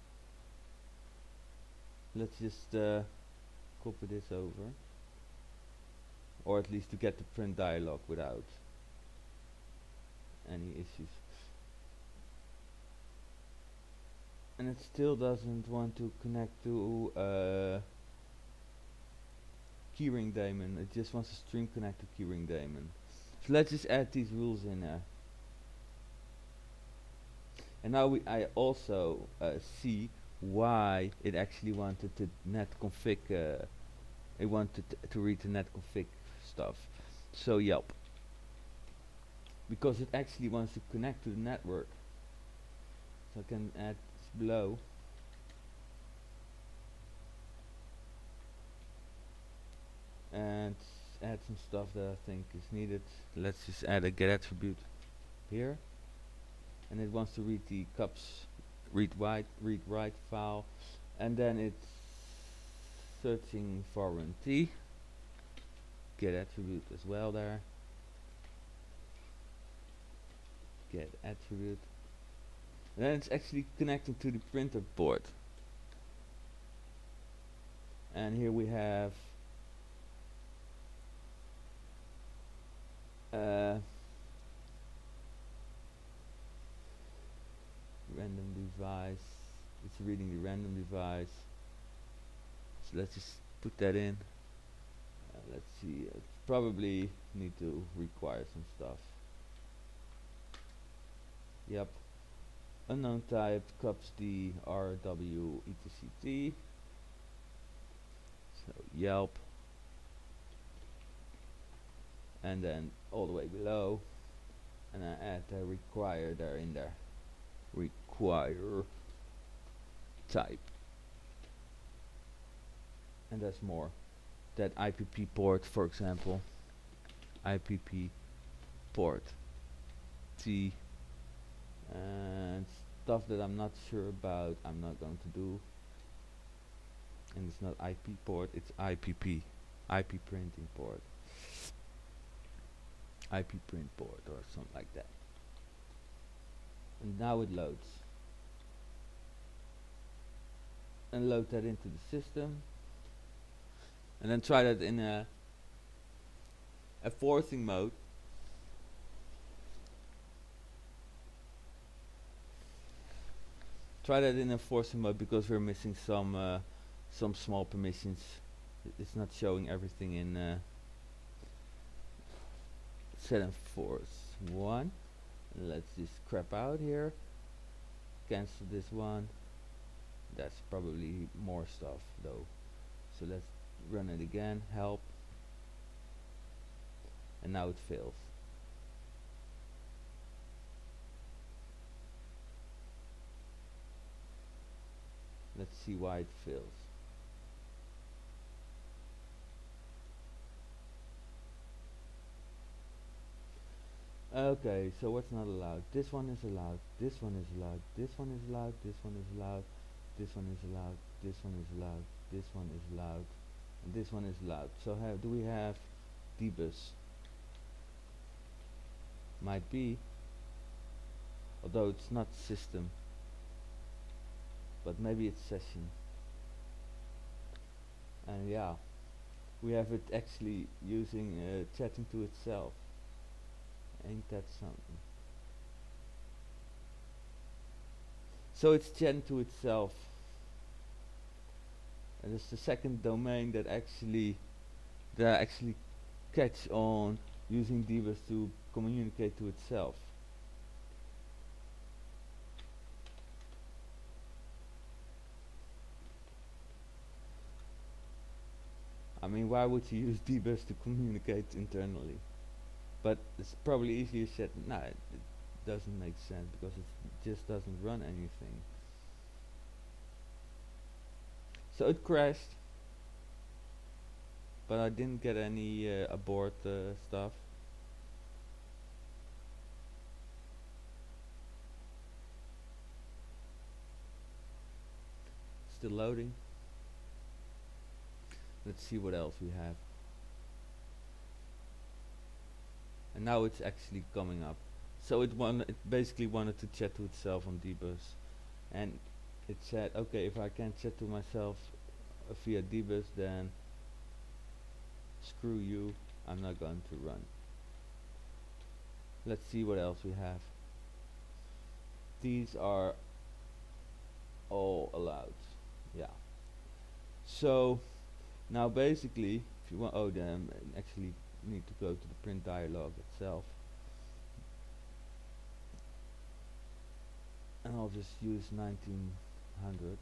Let's just uh, copy this over, or at least to get the print dialog without any issues. And it still doesn't want to connect to uh, keyring daemon. It just wants to stream connect to keyring daemon. So let's just add these rules in there. And now we I also uh, see why it actually wanted to net config. Uh, it wanted to read the net config stuff. So yelp, because it actually wants to connect to the network. So I can add below. And add some stuff that I think is needed. Let's just add a get attribute here. And it wants to read the cups read write read write file, and then it's searching for warranty. Get attribute as well there. Get attribute. And then it's actually connecting to the printer port. And here we have uh, random device. It's reading the random device. So let's just put that in. Uh, let's see. Uh, probably need to require some stuff. Yep. Unknown type cups D R W E T C T. So yelp. And then all the way below, and I add the require there in there. Require type. And that's more. That I P P port, for example. I P P port T. And stuff that I'm not sure about, I'm not going to do. And it's not I P port, it's I P P. I P printing port. I P print port or something like that. And now it loads. And load that into the system. And then try that in a a forcing mode. Try that in a forcing mode because we're missing some uh, some small permissions. It's not showing everything in uh, set and force one. Let's just crap out here. Cancel this one. That's probably more stuff though. So let's run it again. Help. And now it fails. Let's see why it fails. Okay, so what's not allowed? This one is allowed, this one is allowed, this one is allowed, this one is allowed, this one is allowed, this one is allowed, this one is allowed, and this one is allowed. So have do we have dbus? Might be, although it's not system, but maybe it's session. And yeah, we have it actually using uh, chatting to itself. Ain't that something? So it's chatting to itself, and it's the second domain that actually that actually catch on using dbus to communicate to itself. I mean, why would you use dbus to communicate internally? But it's probably easier said. Nah, it, it doesn't make sense because it just doesn't run anything. So it crashed, but I didn't get any uh, abort uh, stuff. Still loading. Let's see what else we have. And now it's actually coming up. So it won it basically wanted to chat to itself on dbus, and it said, okay, if I can't chat to myself uh, via dbus, then screw you, I'm not going to run. Let's see what else we have. These are all allowed. Yeah. So now basically, if you want, oh, then actually need to go to the print dialog itself, and I'll just use nineteen hundred.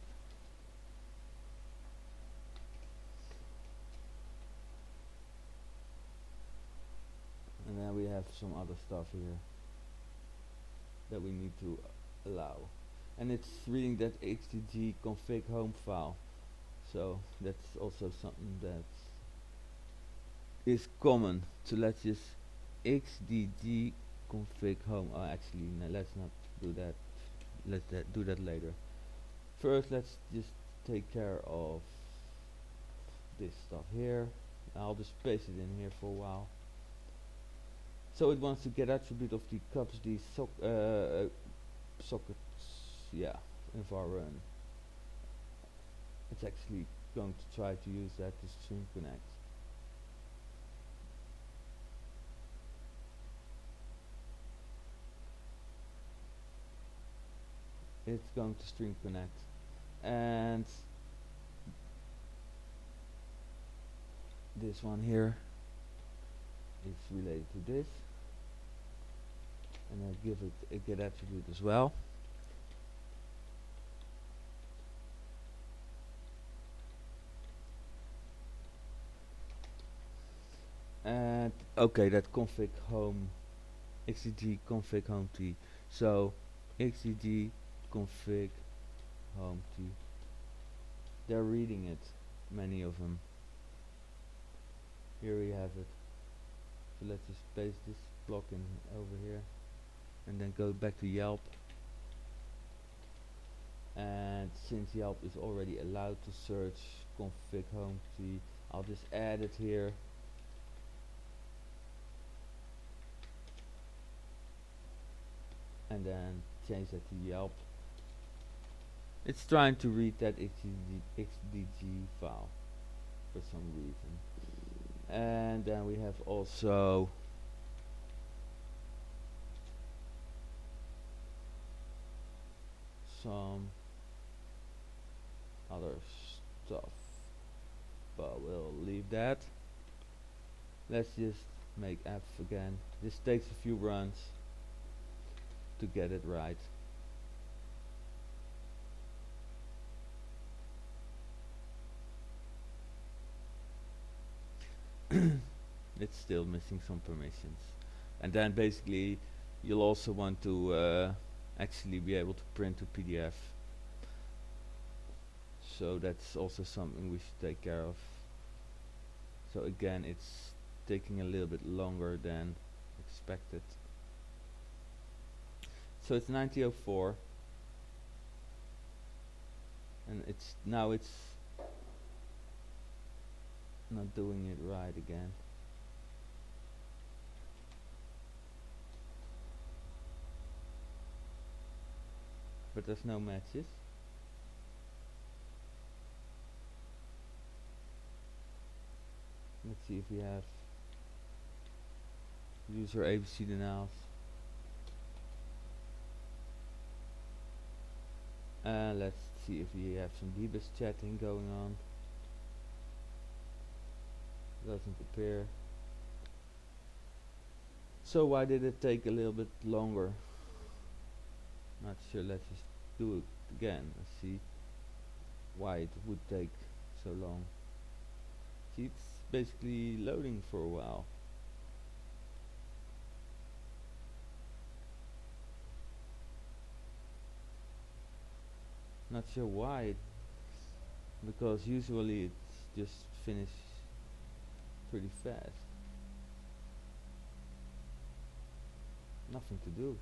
And then we have some other stuff here that we need to allow, and it's reading that H D G config home file, so that's also something that is common. So let's just xdg config home. Oh, actually, no, let's not do that. Let's that do that later. First, let's just take care of this stuff here. I'll just paste it in here for a while. So it wants to get attribute of the cups, the soc uh, sockets, yeah, environ. It's actually going to try to use that to stream connect. It's going to stream connect, and this one here is related to this, and I give it a get attribute as well. And okay, that config home xdg config home t. So xdg config home t. They're reading it, many of them. Here we have it. So let's just paste this block in over here, and then go back to Yelp. And since Yelp is already allowed to search config home t, I'll just add it here. And then change that to Yelp. It's trying to read that X D G file for some reason. And then we have also some other stuff, but we'll leave that. Let's just make F again. This takes a few runs to get it right. It's still missing some permissions. And then basically you'll also want to uh, actually be able to print to P D F. So that's also something we should take care of. So again, it's taking a little bit longer than expected. So it's nineteen oh four, and it's now it's not doing it right again. But there's no matches. Let's see if we have user A B C denials. Uh, let's see if we have some dbus chatting going on. Doesn't appear. So why did it take a little bit longer? Not sure. Let's just do it again. Let's see why it would take so long. See, it's basically loading for a while. Not sure why, because usually it's just finished pretty fast. Nothing to do.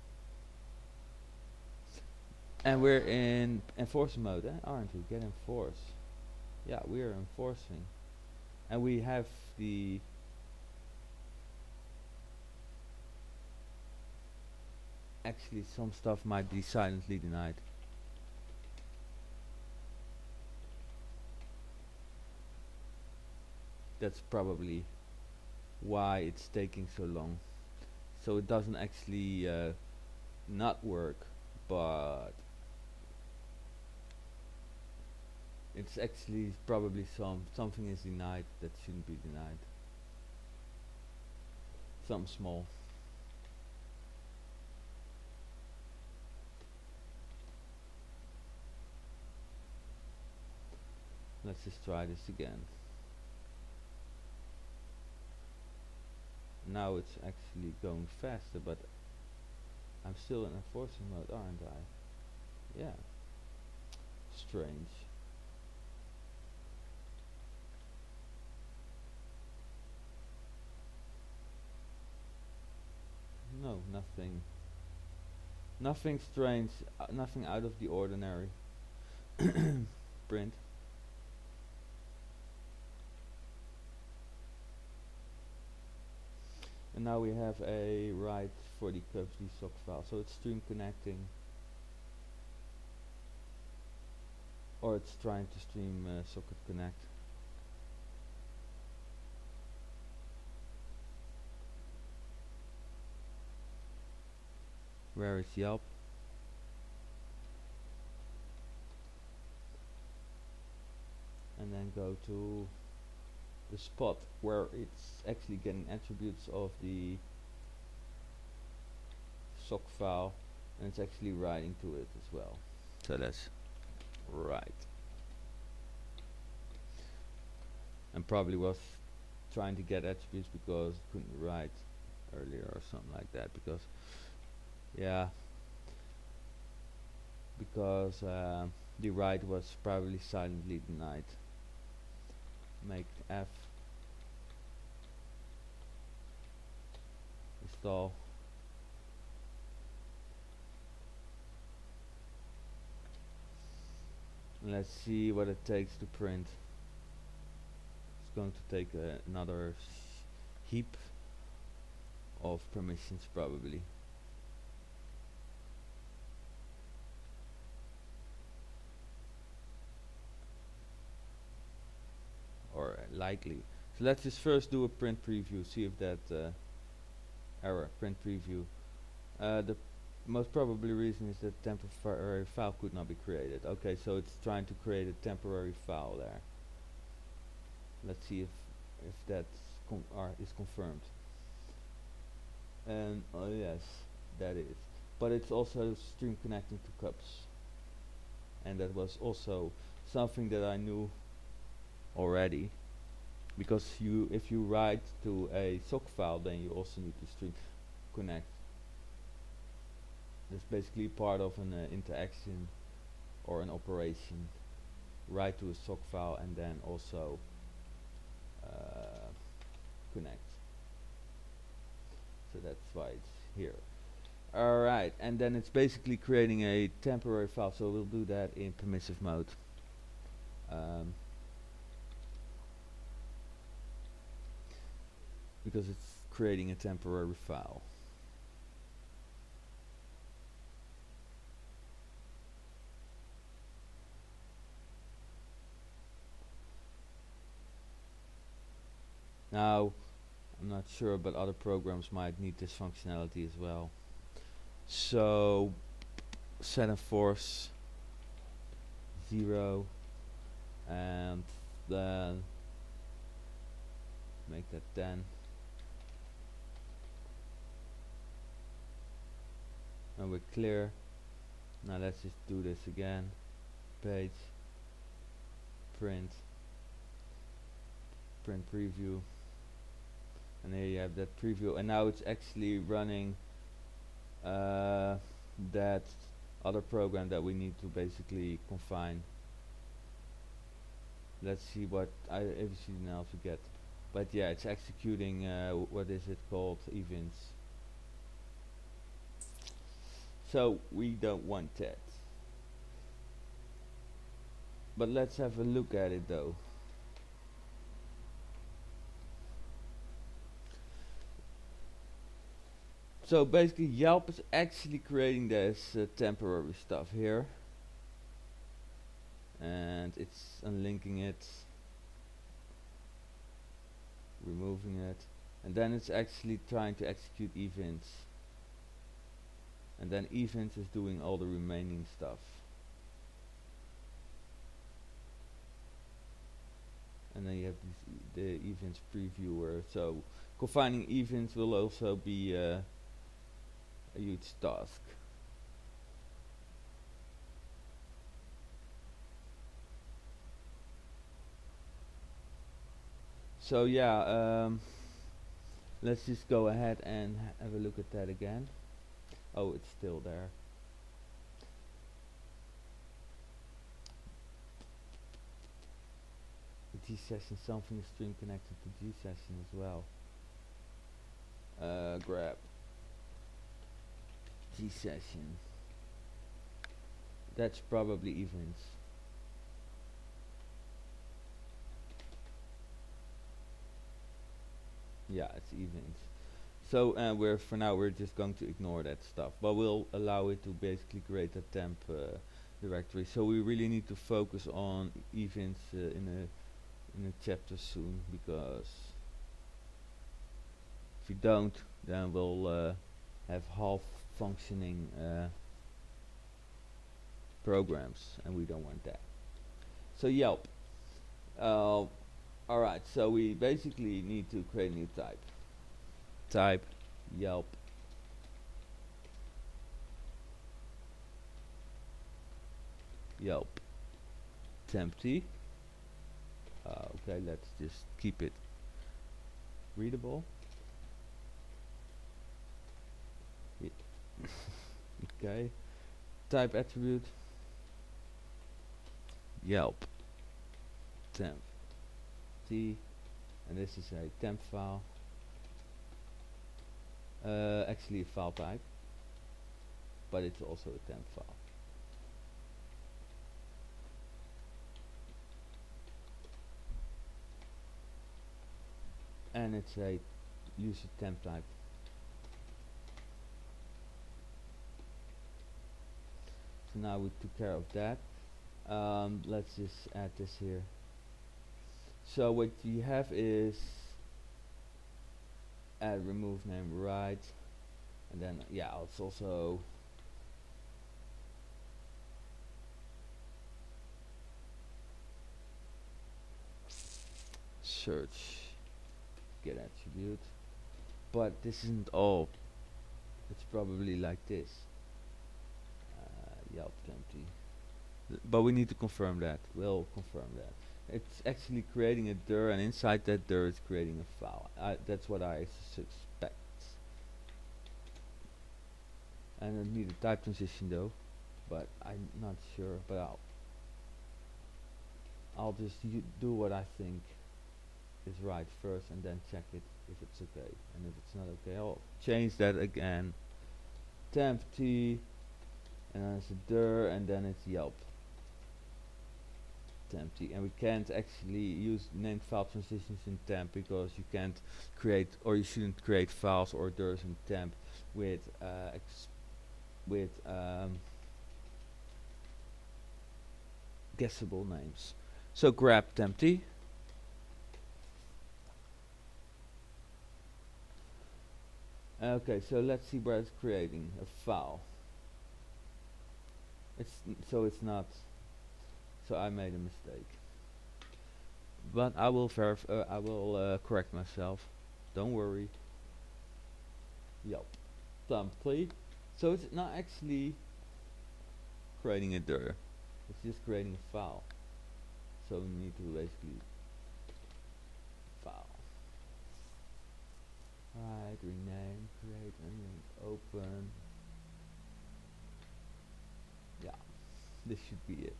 And we're in enforce mode, eh? Aren't we? Get enforce. Yeah, we are enforcing. And we have the actually some stuff might be silently denied. That's probably why it's taking so long. So it doesn't actually uh, not work, but it's actually probably some something is denied that shouldn't be denied. Something small. Let's just try this again. Now it's actually going faster, but I'm still in enforcing mode, aren't I? Yeah. Strange. No, nothing. Nothing strange, uh, nothing out of the ordinary. Print. And now we have a write for the custody sock file, so it's stream connecting, or it's trying to stream uh, socket connect. Where is Yelp? And then go to the spot where it's actually getting attributes of the sock file, and it's actually writing to it as well. So that's right. And probably was trying to get attributes because it couldn't write earlier or something like that, because yeah, because uh, the write was probably silently denied. Make F install. And let's see what it takes to print. It's going to take uh, another heap of permissions probably. Or uh, likely. So let's just first do a print preview, see if that uh, error, print preview. Uh, the most probably reason is that temporary file could not be created. Okay, so it's trying to create a temporary file there. Let's see if if that's com are, is confirmed. And oh yes, that is. But it's also stream connecting to cups, and that was also something that I knew already, because you if you write to a sock file, then you also need to stream connect. That's basically part of an uh, interaction or an operation. Write to a sock file and then also uh, connect. So that's why it's here. Alright, and then it's basically creating a temporary file, so we'll do that in permissive mode. Um, because it's creating a temporary file. Now, I'm not sure, but other programs might need this functionality as well. So, set and force zero, and then make that ten. And we're clear. Now let's just do this again. Page, print, print preview, and here you have that preview. And now it's actually running uh, that other program that we need to basically confine. Let's see what I everything else we get. But yeah, it's executing uh, what is it called, events. So we don't want that. But let's have a look at it though. So basically Yelp is actually creating this uh, temporary stuff here, and it's unlinking it, removing it, and then it's actually trying to execute events, and then events is doing all the remaining stuff. And then you have this e the events previewer, so confining events will also be uh, a huge task. So yeah, um, let's just go ahead and ha have a look at that again. Oh, it's still there. The G session, something is stream connected to G session as well. Uh, grab G session. That's probably events. Yeah, it's events. So uh, we're for now we're just going to ignore that stuff, but we'll allow it to basically create a temp uh, directory. So we really need to focus on events uh, in a in a chapter soon, because if we don't, then we'll uh, have half functioning uh, programs, and we don't want that. So Yelp. Uh, Alright, so we basically need to create a new type. Type Yelp Yelp empty. Uh, okay, let's just keep it readable. Yeah. Okay, type attribute Yelp temp t, and this is a temp file. Uh, actually a file type, but it's also a temp file. And it's a user temp type. So now we took care of that. Um, let's just add this here. So what you have is add remove name right, and then yeah, it's also search get attribute, but this isn't all. It's probably like this. Uh, Yelp empty, but we need to confirm that. We'll confirm that. It's actually creating a dir, and inside that dir it's creating a file. I, that's what I suspect. And I need a type transition though, but I'm not sure. But I'll I'll just do what I think is right first, and then check it if it's okay. And if it's not okay, I'll change that again. Temp T, and then it's a dir, and then it's Yelp. Temp T, and we can't actually use named file transitions in temp because you can't create, or you shouldn't create files or dirs in temp with uh, ex with um, guessable names. So grab temp T. Okay, so let's see where it's creating a file. It's n so it's not. So I made a mistake. But I will verif uh, I will uh, correct myself. Don't worry. Yelp. Temp T. So it's not actually creating a dir. It's just creating a file. So we need to basically file. Right, rename, create, unlink, open. Yeah, this should be it.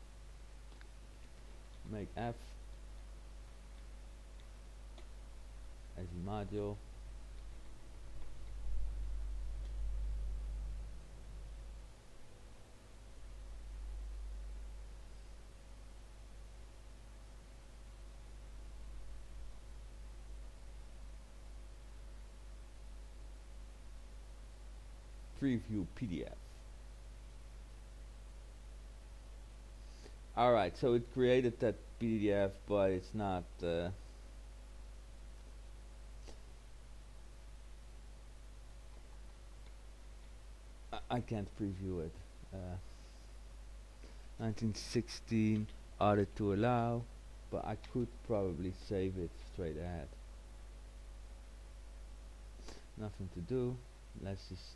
Make F as a module. Preview P D F. Alright, so it created that P D F, but it's not uh, I, I can't preview it. Uh, nineteen sixteen audit to allow, but I could probably save it straight ahead. Nothing to do. Let's just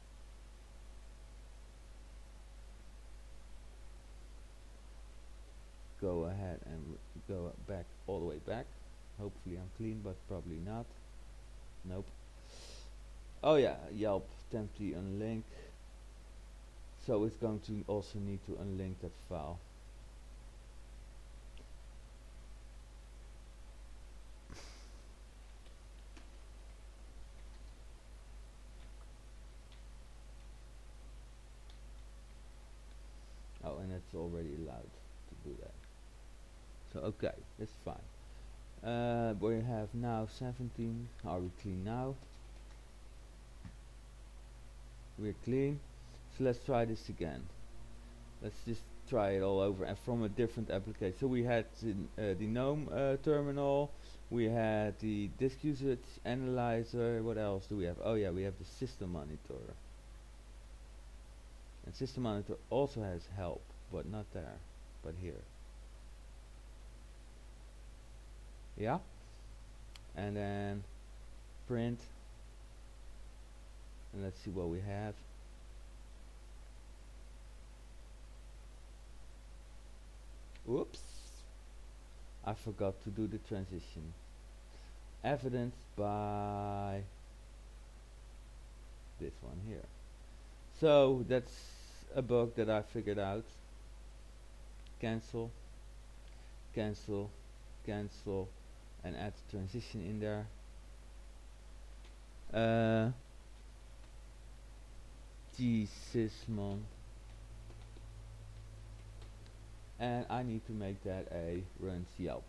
go ahead and go back all the way back. Hopefully I'm clean, but probably not. Nope. Oh yeah, Yelp temp T unlink. So it's going to also need to unlink that file. Oh, and it's already allowed to do that. So okay, that's fine. Uh, we have now seventeen. Are we clean now? We're clean. So let's try this again. Let's just try it all over and from a different application. So we had the, uh, the GNOME uh, terminal. We had the disk usage analyzer. What else do we have? Oh yeah, we have the system monitor. And system monitor also has help, but not there, but here. Yeah. And then print. And let's see what we have. Oops. I forgot to do the transition. Evidenced by this one here. So that's a bug that I figured out. Cancel, cancel, cancel, and add transition in there. Uh, gsysmon, and I need to make that a runs Yelp.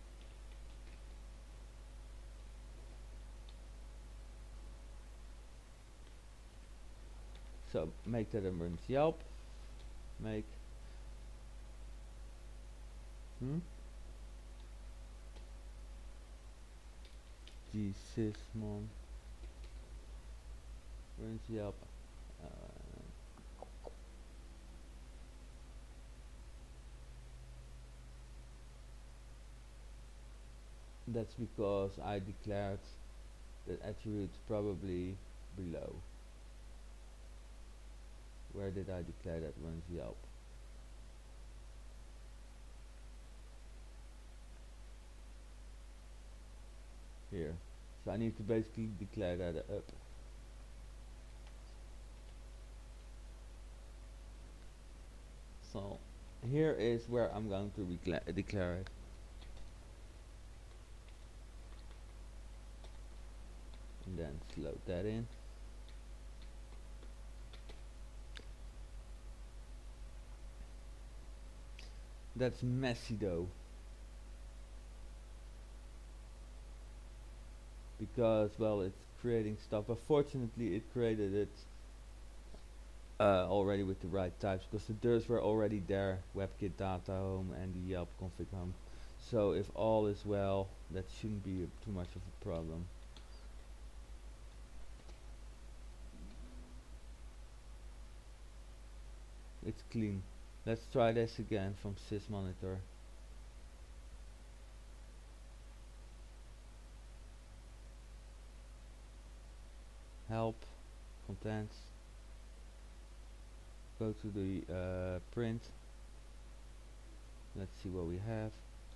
So make that a runs Yelp. Make hmm gsysmon runs yelp. Uh, that's because I declared that attribute probably below. Where did I declare that runs yelp? Here. So I need to basically declare that up. So here is where I'm going to declare it. And then load that in. That's messy though, because well, it's creating stuff, but fortunately it created it uh, already with the right types, because the dirs were already there, WebKit data home and the Yelp config home. So if all is well, that shouldn't be a, too much of a problem. It's clean. Let's try this again from sysmonitor. Help, contents, go to the uh, print. Let's see what we have.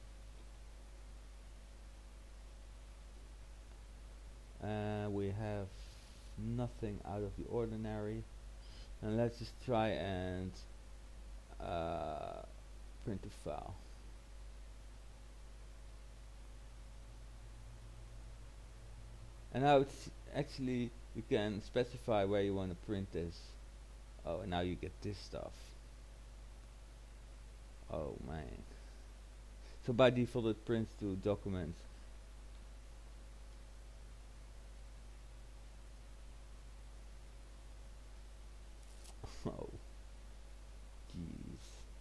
Uh, we have nothing out of the ordinary, and let's just try and uh, print the file. And now it's actually, you can specify where you want to print this. Oh, and now you get this stuff. Oh man. So by default it prints to documents. Oh, jeez.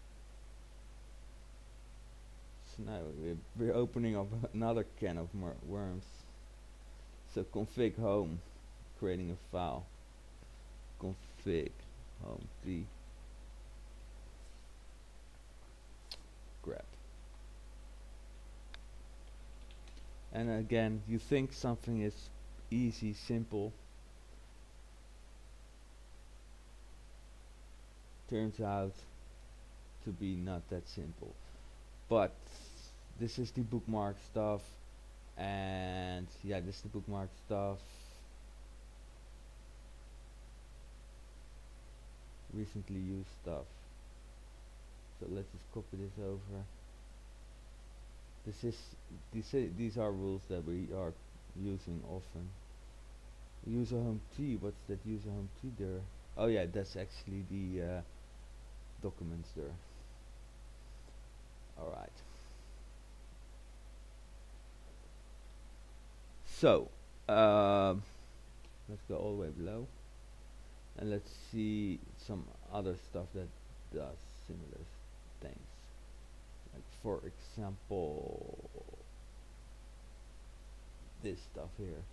So now we're, we're opening up another can of worms. So config home, creating a file. Config home d. Grab. And again, you think something is easy, simple. Turns out to be not that simple. But this is the bookmark stuff, and yeah, this is the bookmark stuff. Recently used stuff. So let's just copy this over. This is these uh, these are rules that we are using often. User home T. What's that user home T there? Oh yeah, that's actually the uh, documents there. All right. So um, let's go all the way below, and let's see some other stuff that does similar things. Like for example, this stuff here.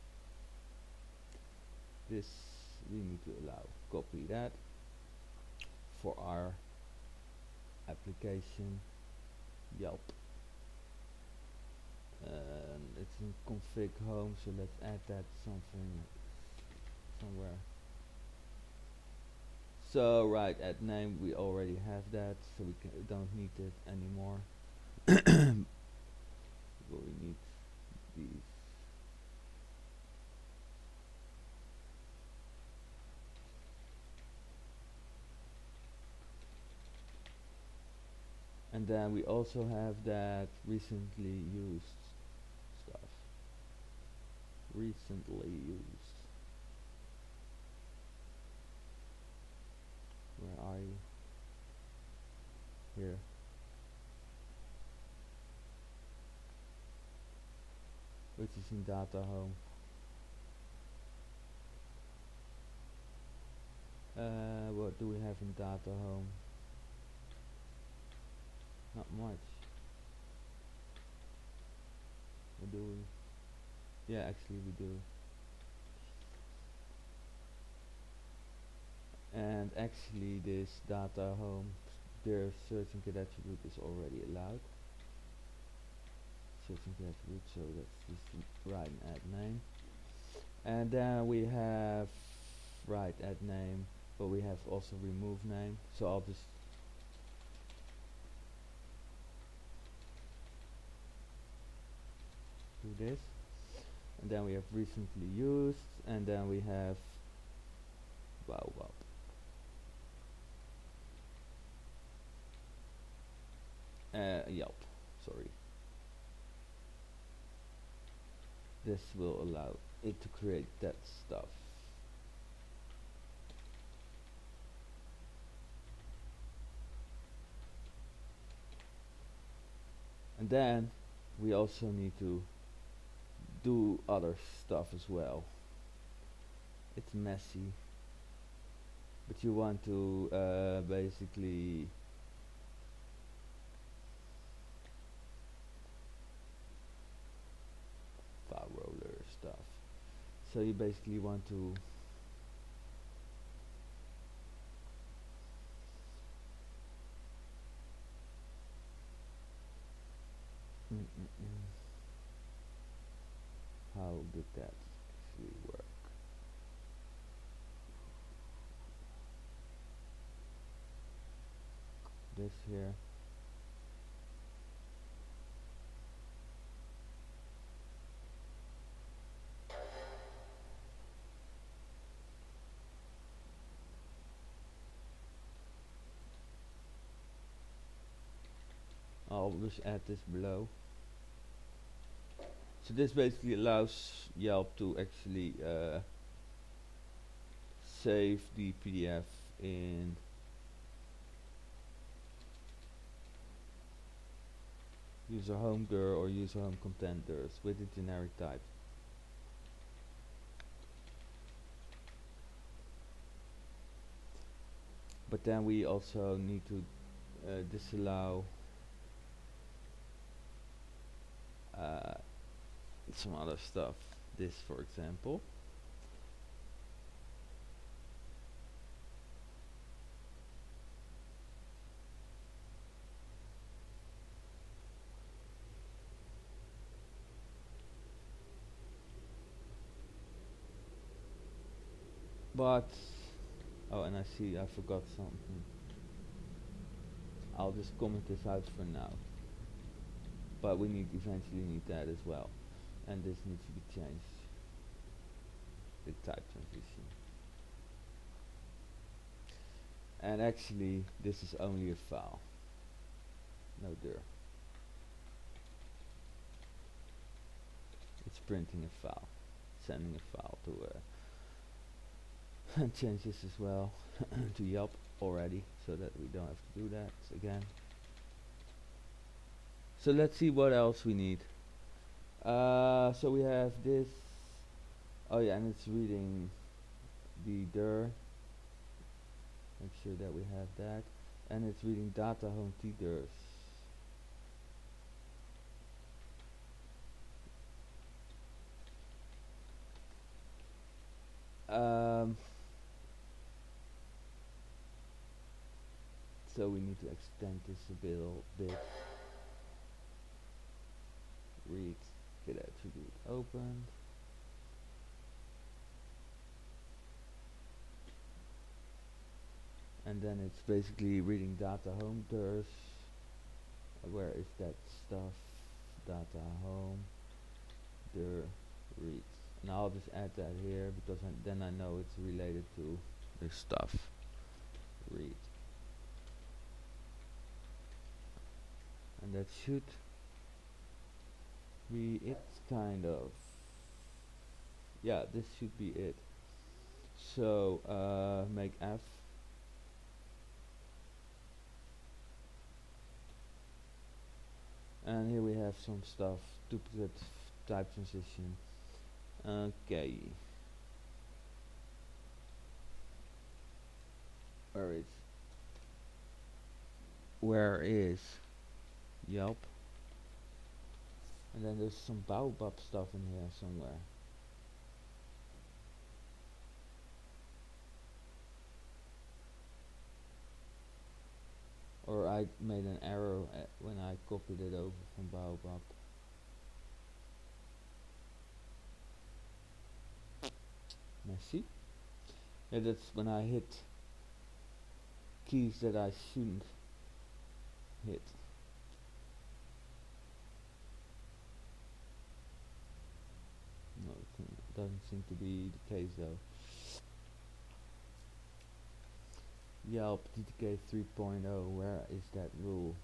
This we need to allow. Copy that for our application Yelp. Um, it's in config home, so let's add that something somewhere. So right at name we already have that, so we can don't need it anymore. But we need these. And then we also have that recently used stuff. Recently used. Where are you? Here. Which is in data home. Uh, what do we have in data home? Not much. What do we? Yeah, actually we do. And actually this data home their search and get attribute is already allowed. Search and get attribute, so that's just write and add name. And then we have write add name, but we have also remove name. So I'll just do this. And then we have recently used, and then we have wow wow. Uh, Yelp, sorry. This will allow it to create that stuff. And then we also need to do other stuff as well. It's messy, but you want to uh, basically file roller stuff. So you basically want to mm -mm -mm. How did that actually work? This here. I'll just add this below. So this basically allows Yelp to actually uh, save the P D F in user home dir or user home content dirs with a generic type. But then we also need to uh, disallow uh, some other stuff. This, for example. But oh, and I see I forgot something. I'll just comment this out for now. But we need eventually need that as well, and this needs to be changed. The type transition. And actually, this is only a file. No dir. It's printing a file, sending a file to uh, and change this as well to Yelp already, so that we don't have to do that again. So let's see what else we need. Uh, so we have this. Oh yeah, and it's reading the dir. Make sure that we have that, and it's reading data home t dirs. Um, so we need to extend this a bit, bit. Read get attribute opened. And then it's basically reading data home dirs. Uh, where is that stuff? Data home dir read. And I'll just add that here because I then I know it's related to this stuff. Read. And that should be it, kind of. Yeah, this should be it. So uh, make f and here we have some stuff. Duplicate type transition. Okay. Where is where is Yelp? And then there's some baobab stuff in here somewhere. Or I made an error uh, when I copied it over from baobab. Messy. Yeah, that's when I hit keys that I shouldn't hit. No, it doesn't seem to be the case though. Yelp T T K three point oh, where is that rule?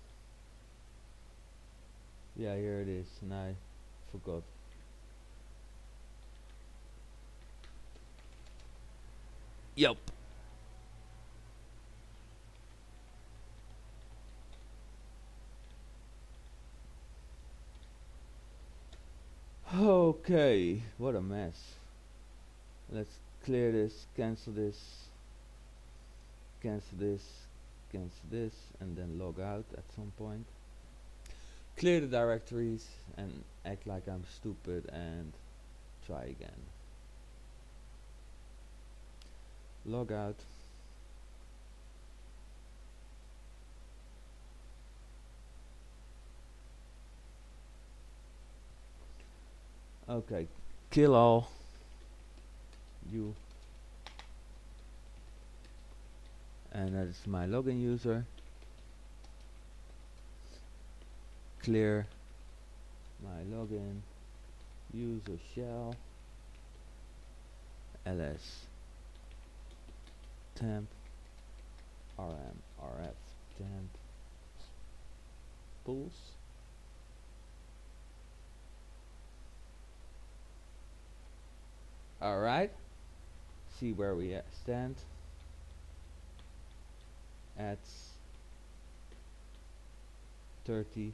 Yeah, here it is, and I forgot. Yelp. Okay, what a mess. Let's clear this, cancel this, cancel this, cancel this, and then log out at some point. Clear the directories and act like I'm stupid and try again. Log out. Okay, kill all. You. And that is my login user. Clear my login user shell ls temp rm rf temp pulse. Alright, see where we at stand. At thirty.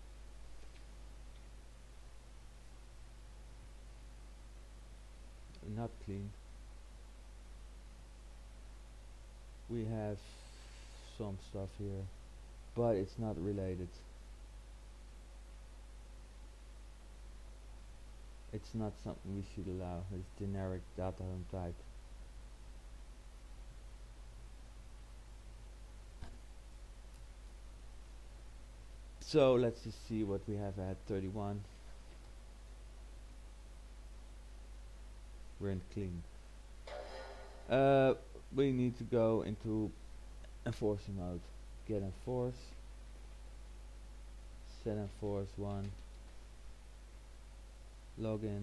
Not clean. We have some stuff here, but it's not related. It's not something we should allow. It's generic data home type. So let's just see what we have at thirty-one. We're in clean. Uh, we need to go into enforcer mode. Get enforce. Set enforce one. Login.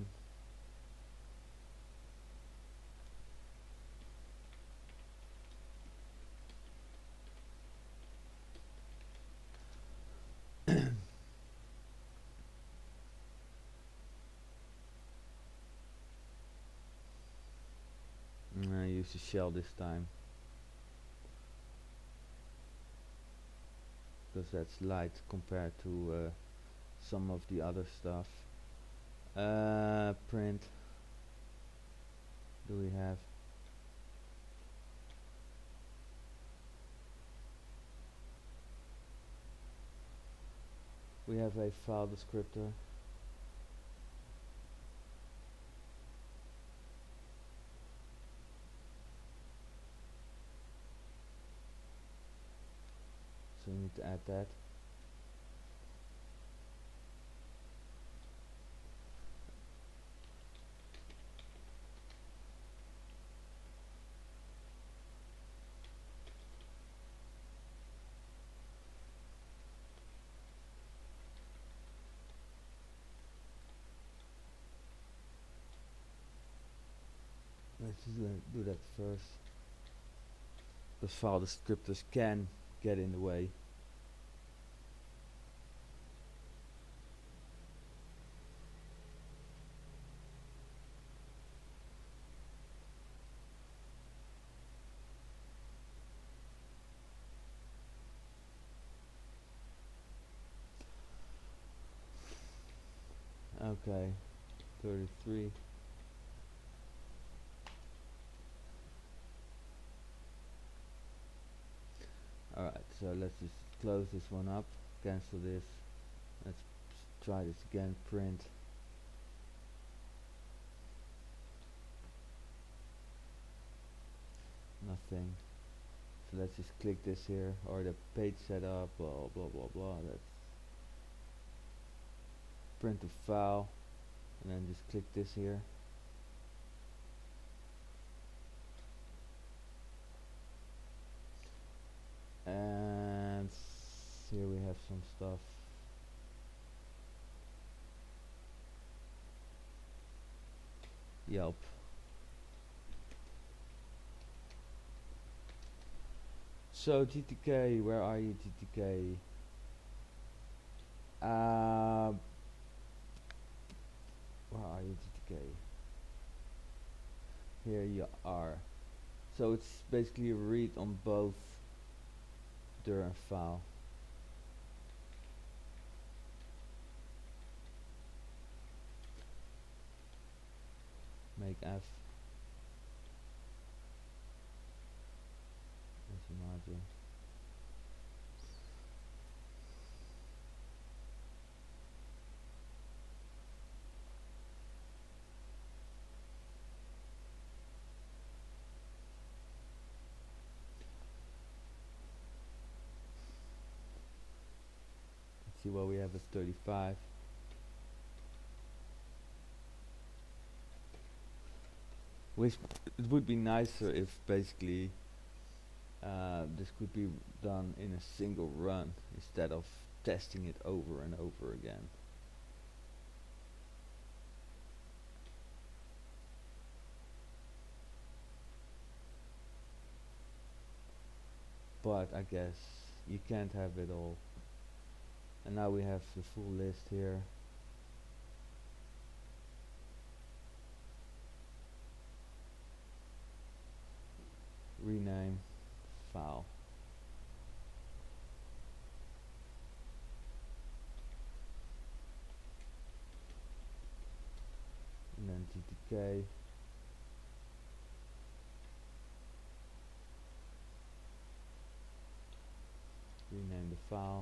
I use the shell this time because that's light compared to uh, some of the other stuff. Uh, print. Do we have? We have a file descriptor. So we need to add that. Let's do that, do that first. Because file descriptors can get in the way. Okay, thirty-three. Alright, so let's just close this one up, cancel this. Let's try this again. Print. Nothing. So let's just click this here, or the page setup, blah blah blah blah. Let's print the file, and then just click this here. And here we have some stuff. Yelp. So G T K, where are you, G T K? Uh, where are you, G T K? Here you are. So it's basically a read on both dir and file. Make F. That's a margin. Let's see what we have as thirty-five. Which it would be nicer if basically uh, this could be done in a single run instead of testing it over and over again. But I guess you can't have it all. And now we have the full list here. Rename file. And then G T K. Rename the file.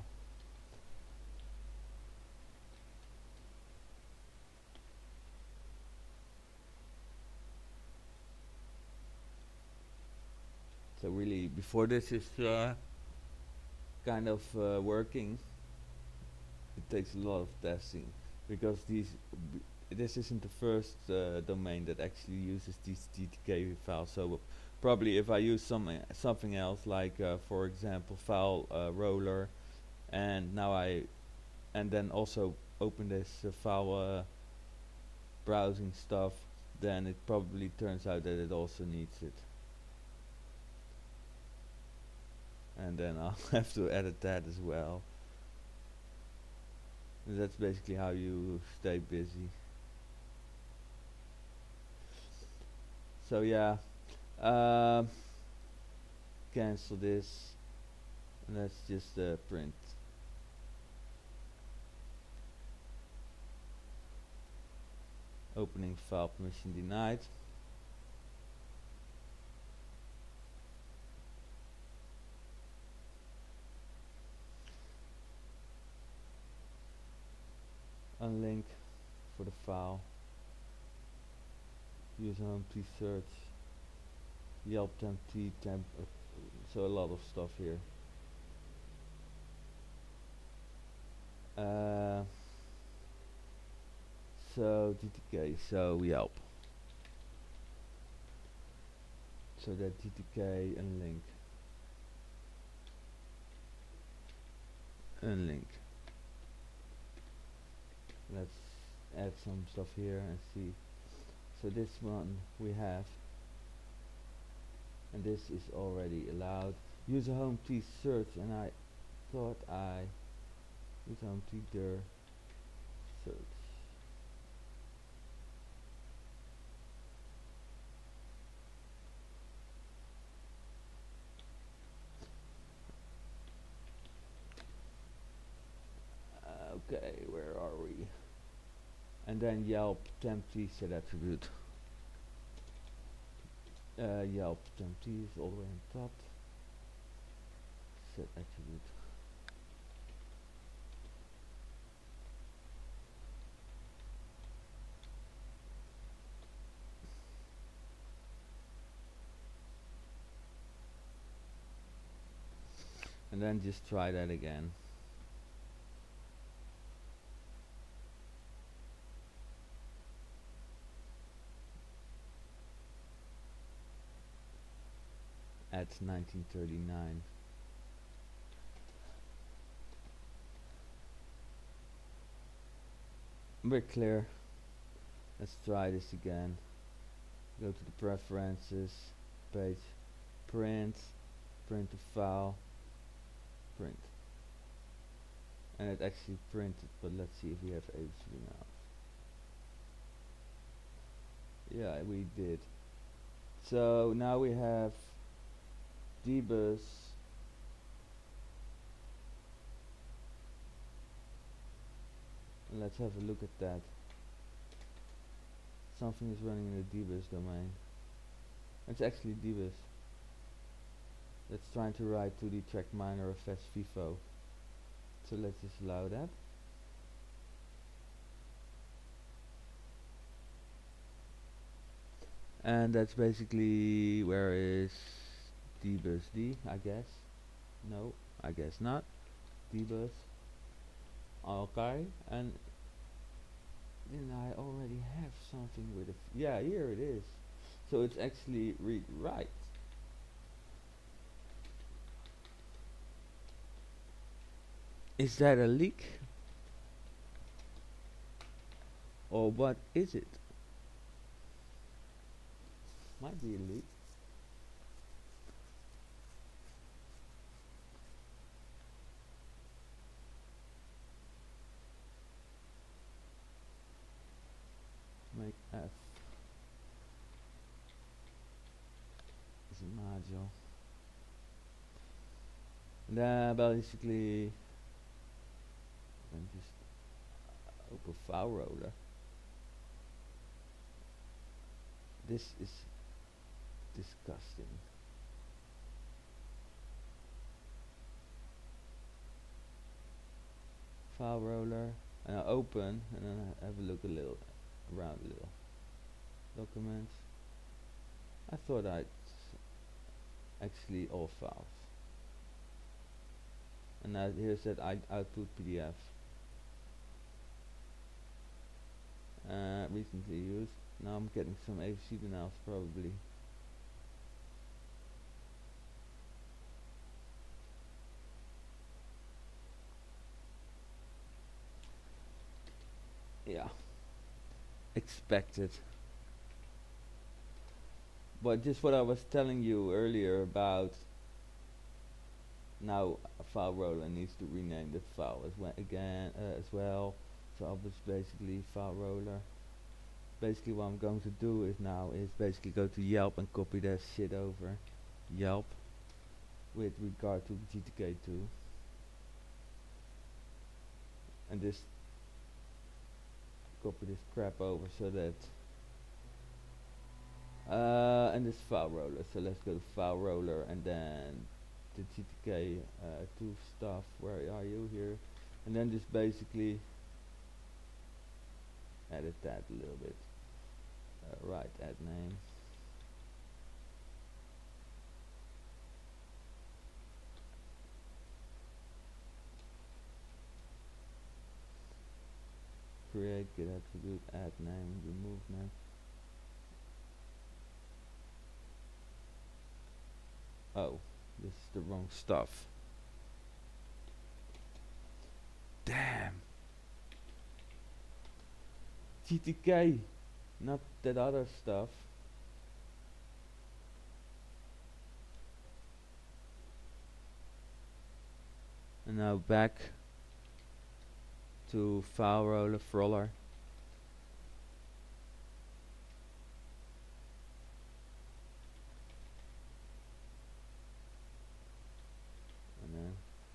So really, before this is uh, kind of uh, working, it takes a lot of testing, because these b this isn't the first uh, domain that actually uses these G T K files. So uh, probably if I use some uh, something else, like uh, for example file uh, roller, and now I and then also open this uh, file uh, browsing stuff, then it probably turns out that it also needs it. And then I'll have to edit that as well. And that's basically how you stay busy. So yeah, um, cancel this, and let's just uh, print. Opening file permission denied. Unlink for the file. Use home to search. Yelp temp t temp. Uh, so a lot of stuff here. Uh, so G T K. So Yelp. So that G T K unlink. Unlink. Let's add some stuff here and see. So this one we have, and this is already allowed. Use a home t search, and I thought I use home t dir search. Uh, okay, where are we? And then Yelp temp t set attribute. Uh, Yelp temp t is all the way on top. Set attribute. then just try that again. At nineteen thirty-nine. We're clear. Let's try this again. Go to the preferences page, print, print the file, print. And it actually printed, but let's see if we have A B C now. Yeah, we did. So now we have dbus and let's have a look at that. Something is running in the dbus domain. It's actually dbus. That's trying to write to the track miner of fetch FIFO. So let's just allow that. And that's basically, where is dbus D, I guess. No, I guess not. Dbus. Okay, and then I already have something with it. Yeah, here it is. So it's actually read write. Is that a leak? Or what is it? Might be a leak. Make F is a module. And then basically then just open file roller. This is disgusting. File roller, and I open, and then I have a look a little around a little. Documents. I thought I'd actually all files. And now here's that I output P D F. Uh, recently used. Now I'm getting some A B C denials probably. Yeah, expected. But just what I was telling you earlier about, now a file roller needs to rename the file as well again uh, as well. So I was basically file roller. Basically what I'm going to do is now is basically go to Yelp and copy that shit over Yelp with regard to G T K two, and just copy this crap over so that uh, and this file roller. So let's go to file roller and then the G T K two uh, stuff. Where are you here? And then just basically edit that a little bit. Uh, right, add name. Create, get attribute, add name, remove name. Oh, this is the wrong stuff. Damn. G T K, not that other stuff. And now back to file roller, roller. And then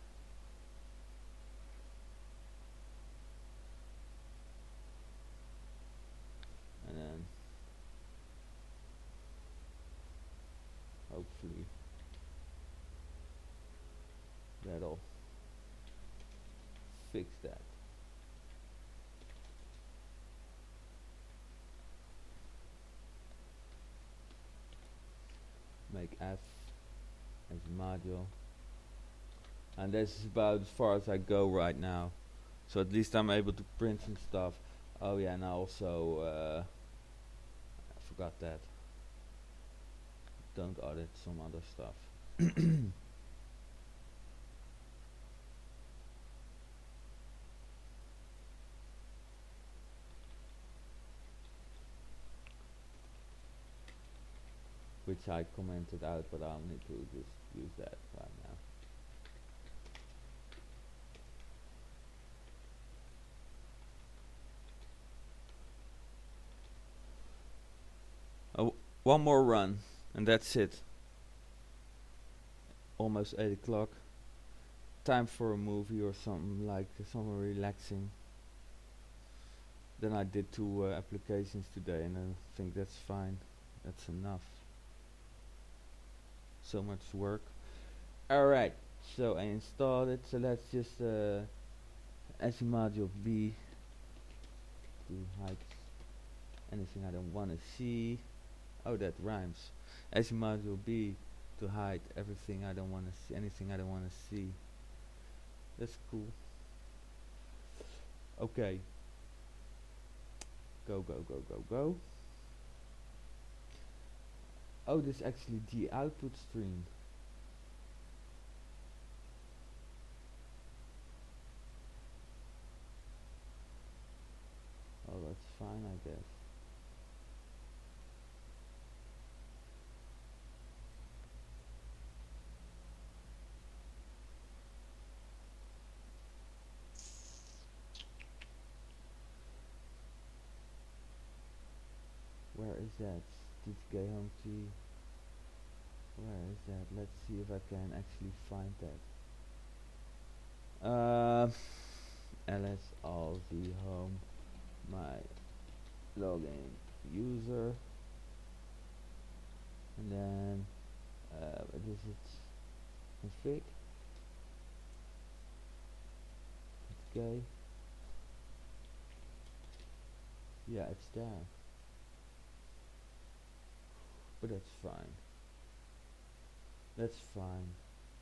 and then hopefully that'll fix that. Make F as a module. and this is about as far as I go right now. So at least I'm able to print some stuff. Oh yeah, and I also uh, I forgot that. Don't audit some other stuff. Which I commented out, but I'll need to just use that right now. Oh, one more run, and that's it. Almost eight o'clock. Time for a movie or something like something relaxing. Then I did two uh, applications today, and I think that's fine. That's enough. So much work. Alright, so I installed it. So let's just uh, S E module B to hide anything I don't want to see. Oh, that rhymes. S E module B to hide everything I don't want to see, anything I don't want to see. That's cool. Okay. Go, go, go, go, go. Oh, this is actually the output stream. Oh, that's fine, I guess. Where is that? Did G home T? Where is that? Let's see if I can actually find that. Uh, ls all z home my login user, and then uh, what is it? Config. Okay. Yeah, it's there. But that's fine. That's fine.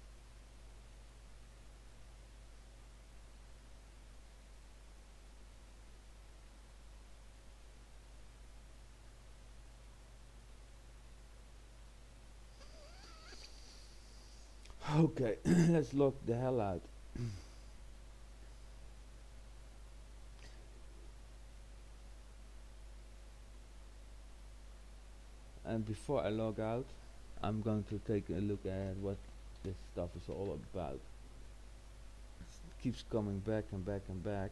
Okay, let's log the hell out. And before I log out, I'm going to take a look at what this stuff is all about. It keeps coming back and back and back.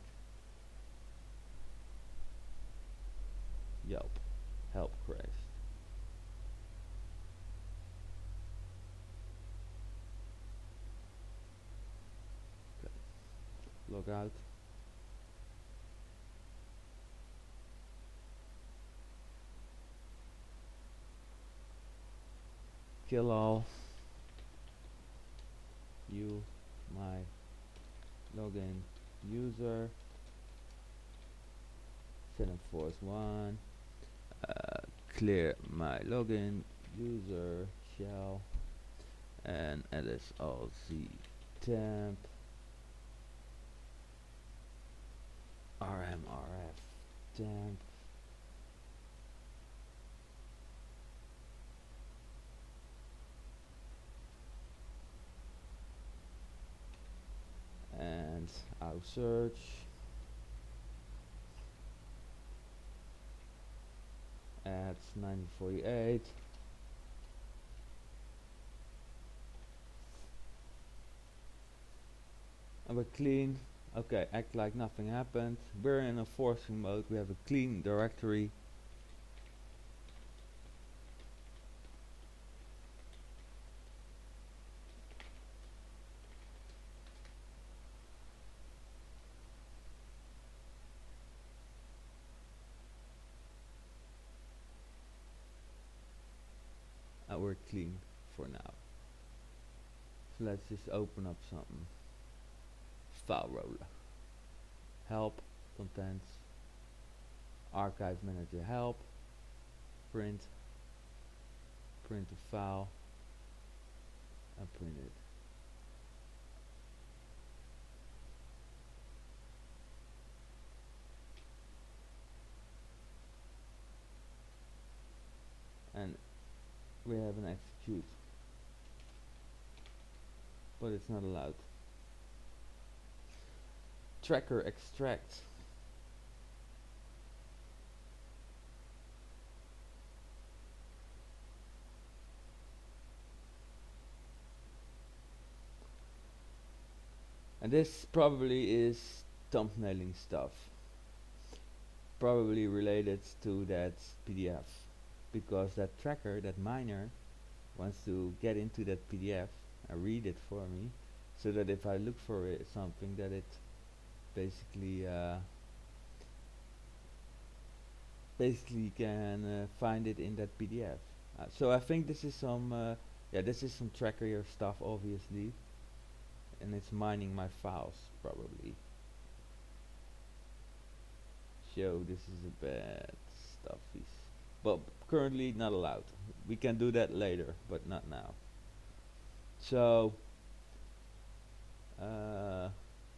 Yelp, help crashed. Okay. Log out. Kill all. You, my login user. Set enforce one. Uh, clear my login user shell and ls all z temp rmrf temp and our search at nineteen forty-eight. And we're clean. Okay, act like nothing happened. We're in a forcing mode. We have a clean directory. And we're clean for now. So let's just open up something. File roller. Help, contents, archive manager help, print, print the file, and print it. we have an execute, but it's not allowed. Tracker extract. And this probably is thumbnailing stuff, probably related to that P D F, because that tracker, that miner, wants to get into that P D F and read it for me, so that if I look for it, something, that it basically uh, basically can uh, find it in that P D F. Uh, so I think this is some uh, yeah, this is some tracker stuff, obviously, and it's mining my files probably. So this is a bad stuff, but currently not allowed. We can do that later, but not now. So uh,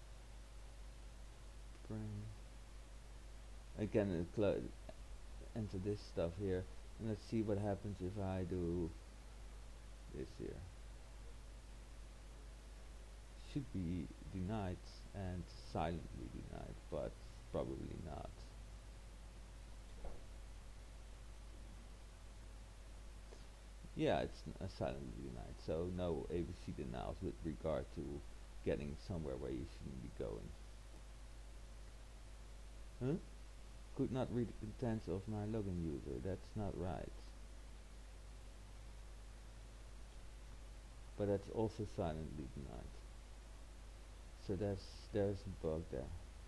I can uh, enter this stuff here, and let's see what happens if I do this here. Should be denied and silently denied, but probably not. Yeah, it's uh, silently denied, so no A B C denials with regard to getting somewhere where you shouldn't be going. Huh? Could not read the contents of my login user. That's not right. But that's also silently denied. So that's there's a bug there.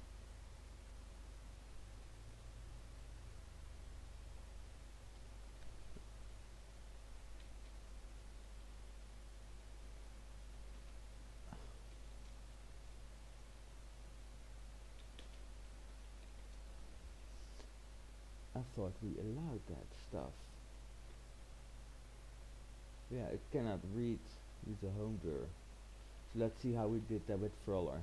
I thought we allowed that stuff. Yeah, it cannot read user home dir. So let's see how we did that with Froller.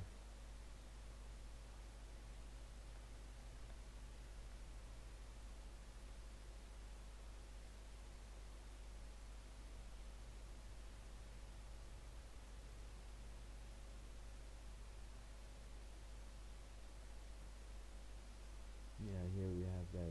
Yeah, here we have that.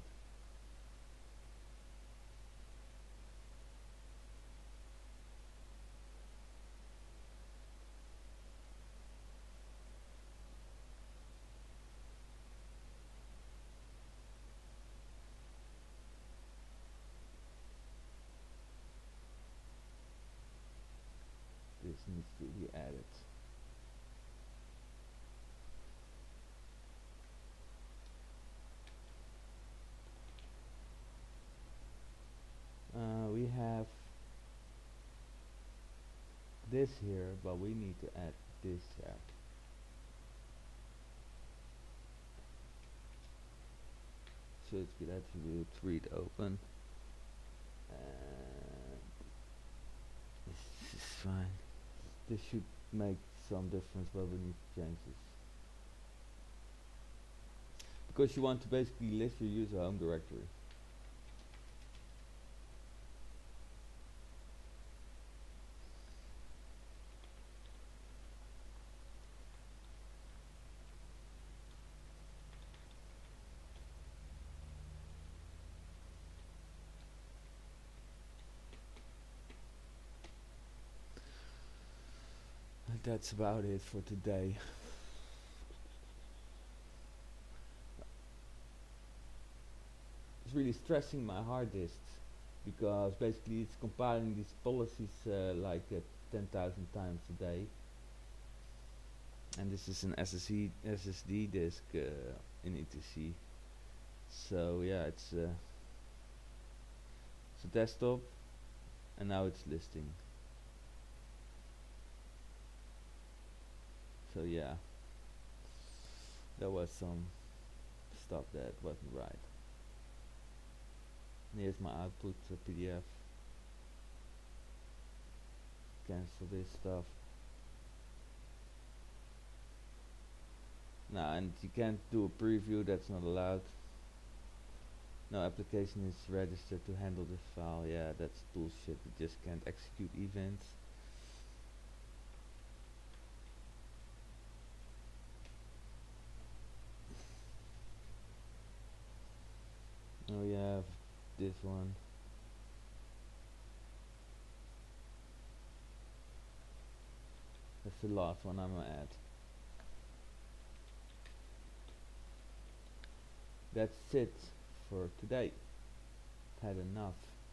This needs to be added. Uh, we have this here, but we need to add this here. So it's good attribute read open, and this is fine. This should make some difference, but we need to change this, because you want to basically list your user home directory. And that's about it for today. It's really stressing my hard disks, because basically it's compiling these policies uh, like uh, ten thousand times a day, and this is an S S D disk uh, in E T C. So yeah, it's, uh, it's a desktop, and now it's listing. So yeah, there was some stuff that wasn't right. And here's my output uh, P D F. Cancel this stuff. Now, and you can't do a preview, that's not allowed. No application is registered to handle this file. Yeah, that's bullshit. We just can't execute events. Oh, we have this one. That's the last one I'm gonna add. That's it for today. Had enough.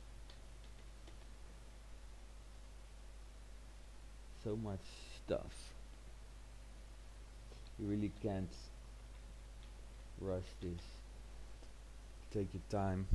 So much stuff. You really can't rush this. Take your time.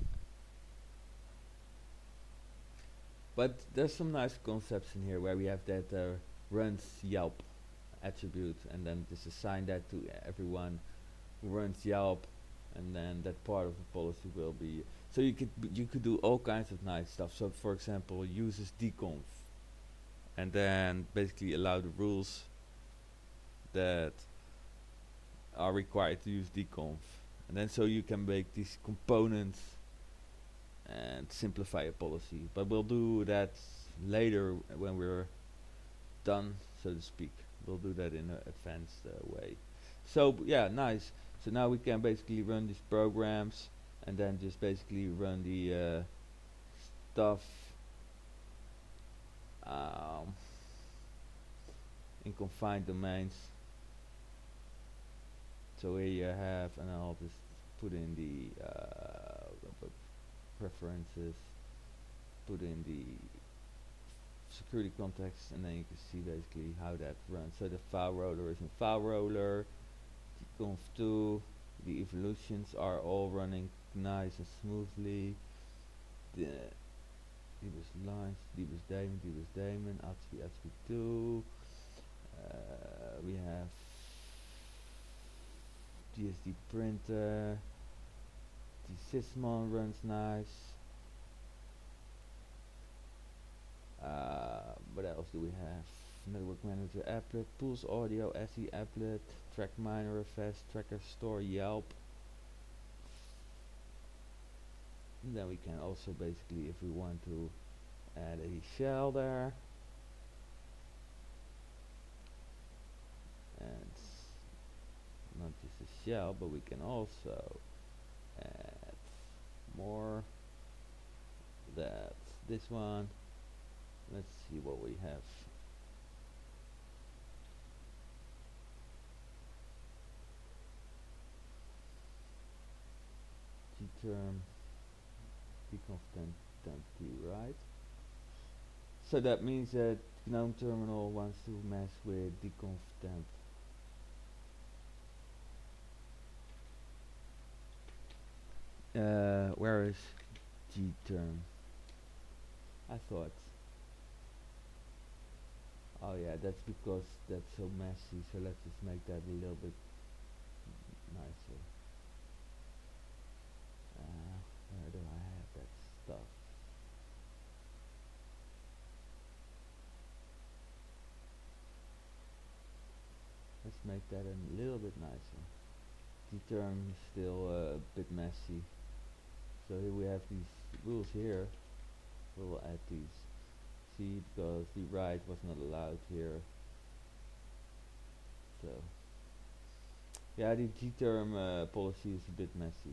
But there's some nice concepts in here where we have that uh, runs Yelp attribute, and then just assign that to everyone who runs Yelp, and then that part of the policy will be. So you could b you could do all kinds of nice stuff. So for example, uses dconf, and then basically allow the rules that are required to use dconf, and then so you can make these components and simplify a policy. But we'll do that later when we're done, so to speak. We'll do that in an advanced uh, way. So yeah, nice. So now we can basically run these programs and then just basically run the uh, stuff um, in confined domains. So here you have, and I'll just put in the uh, preferences, put in the security context, and then you can see basically how that runs. So the file roller is in file roller, dconf two, the evolutions are all running nice and smoothly. The dbus lines, dbus daemon, dbus daemon, A T S P, A T S P two. Uh, we have D S D printer, the sysmon runs nice. Uh, what else do we have? Network manager applet, pulse audio, S E applet, track miner, fast tracker store, Yelp. And then we can also basically, if we want to add a shell there, and not just a shell, but we can also add more. That's this one. Let's see what we have. G-term, dconf temp t, right? So that means that GNOME terminal wants to mess with dconf temp. Uh, where is G-term? I thought. Oh yeah, that's because that's so messy, so let's just make that a little bit nicer. Uh, where do I have that stuff? Let's make that a little bit nicer. The term is still uh, a bit messy. So here we have these rules here. We'll add these. See, because the write was not allowed here. So yeah, the G-term uh, policy is a bit messy.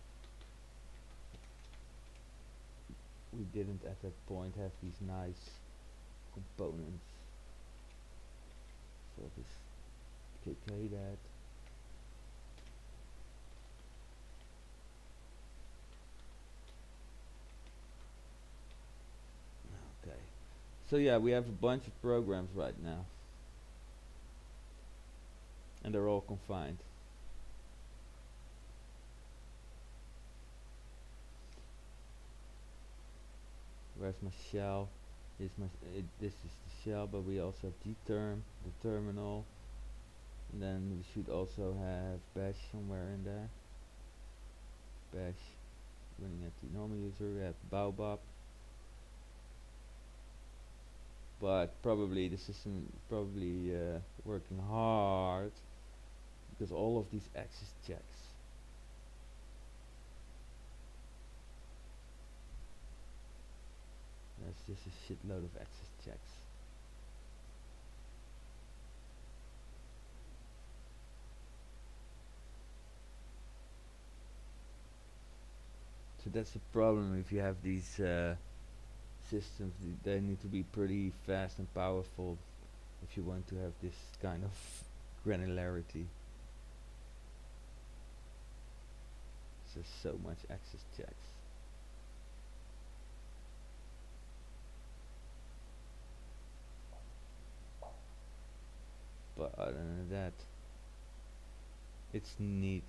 We didn't at that point have these nice components. So just K K that. Okay. So yeah, we have a bunch of programs right now, and they're all confined. Where's my shell? Here's my it, this is the shell, but we also have G-term, the terminal, and then we should also have bash somewhere in there. Bash running at the normal user. We have baobab, but probably the system probably uh, working hard because all of these access checks. That's just a shitload of access checks. So that's the problem if you have these uh, systems. th- They need to be pretty fast and powerful if you want to have this kind of granularity. There's so much access checks. But other than that, it's neat.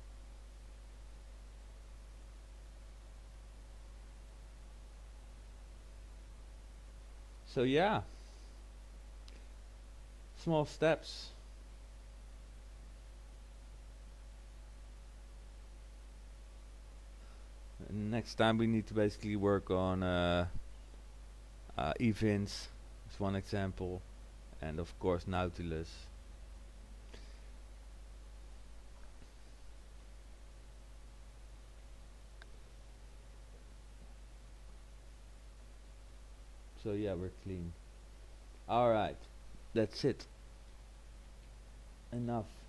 So yeah, small steps. And next time we need to basically work on uh, uh, events. That's one example, and of course Nautilus. So yeah, we're clean. All right, that's it. Enough.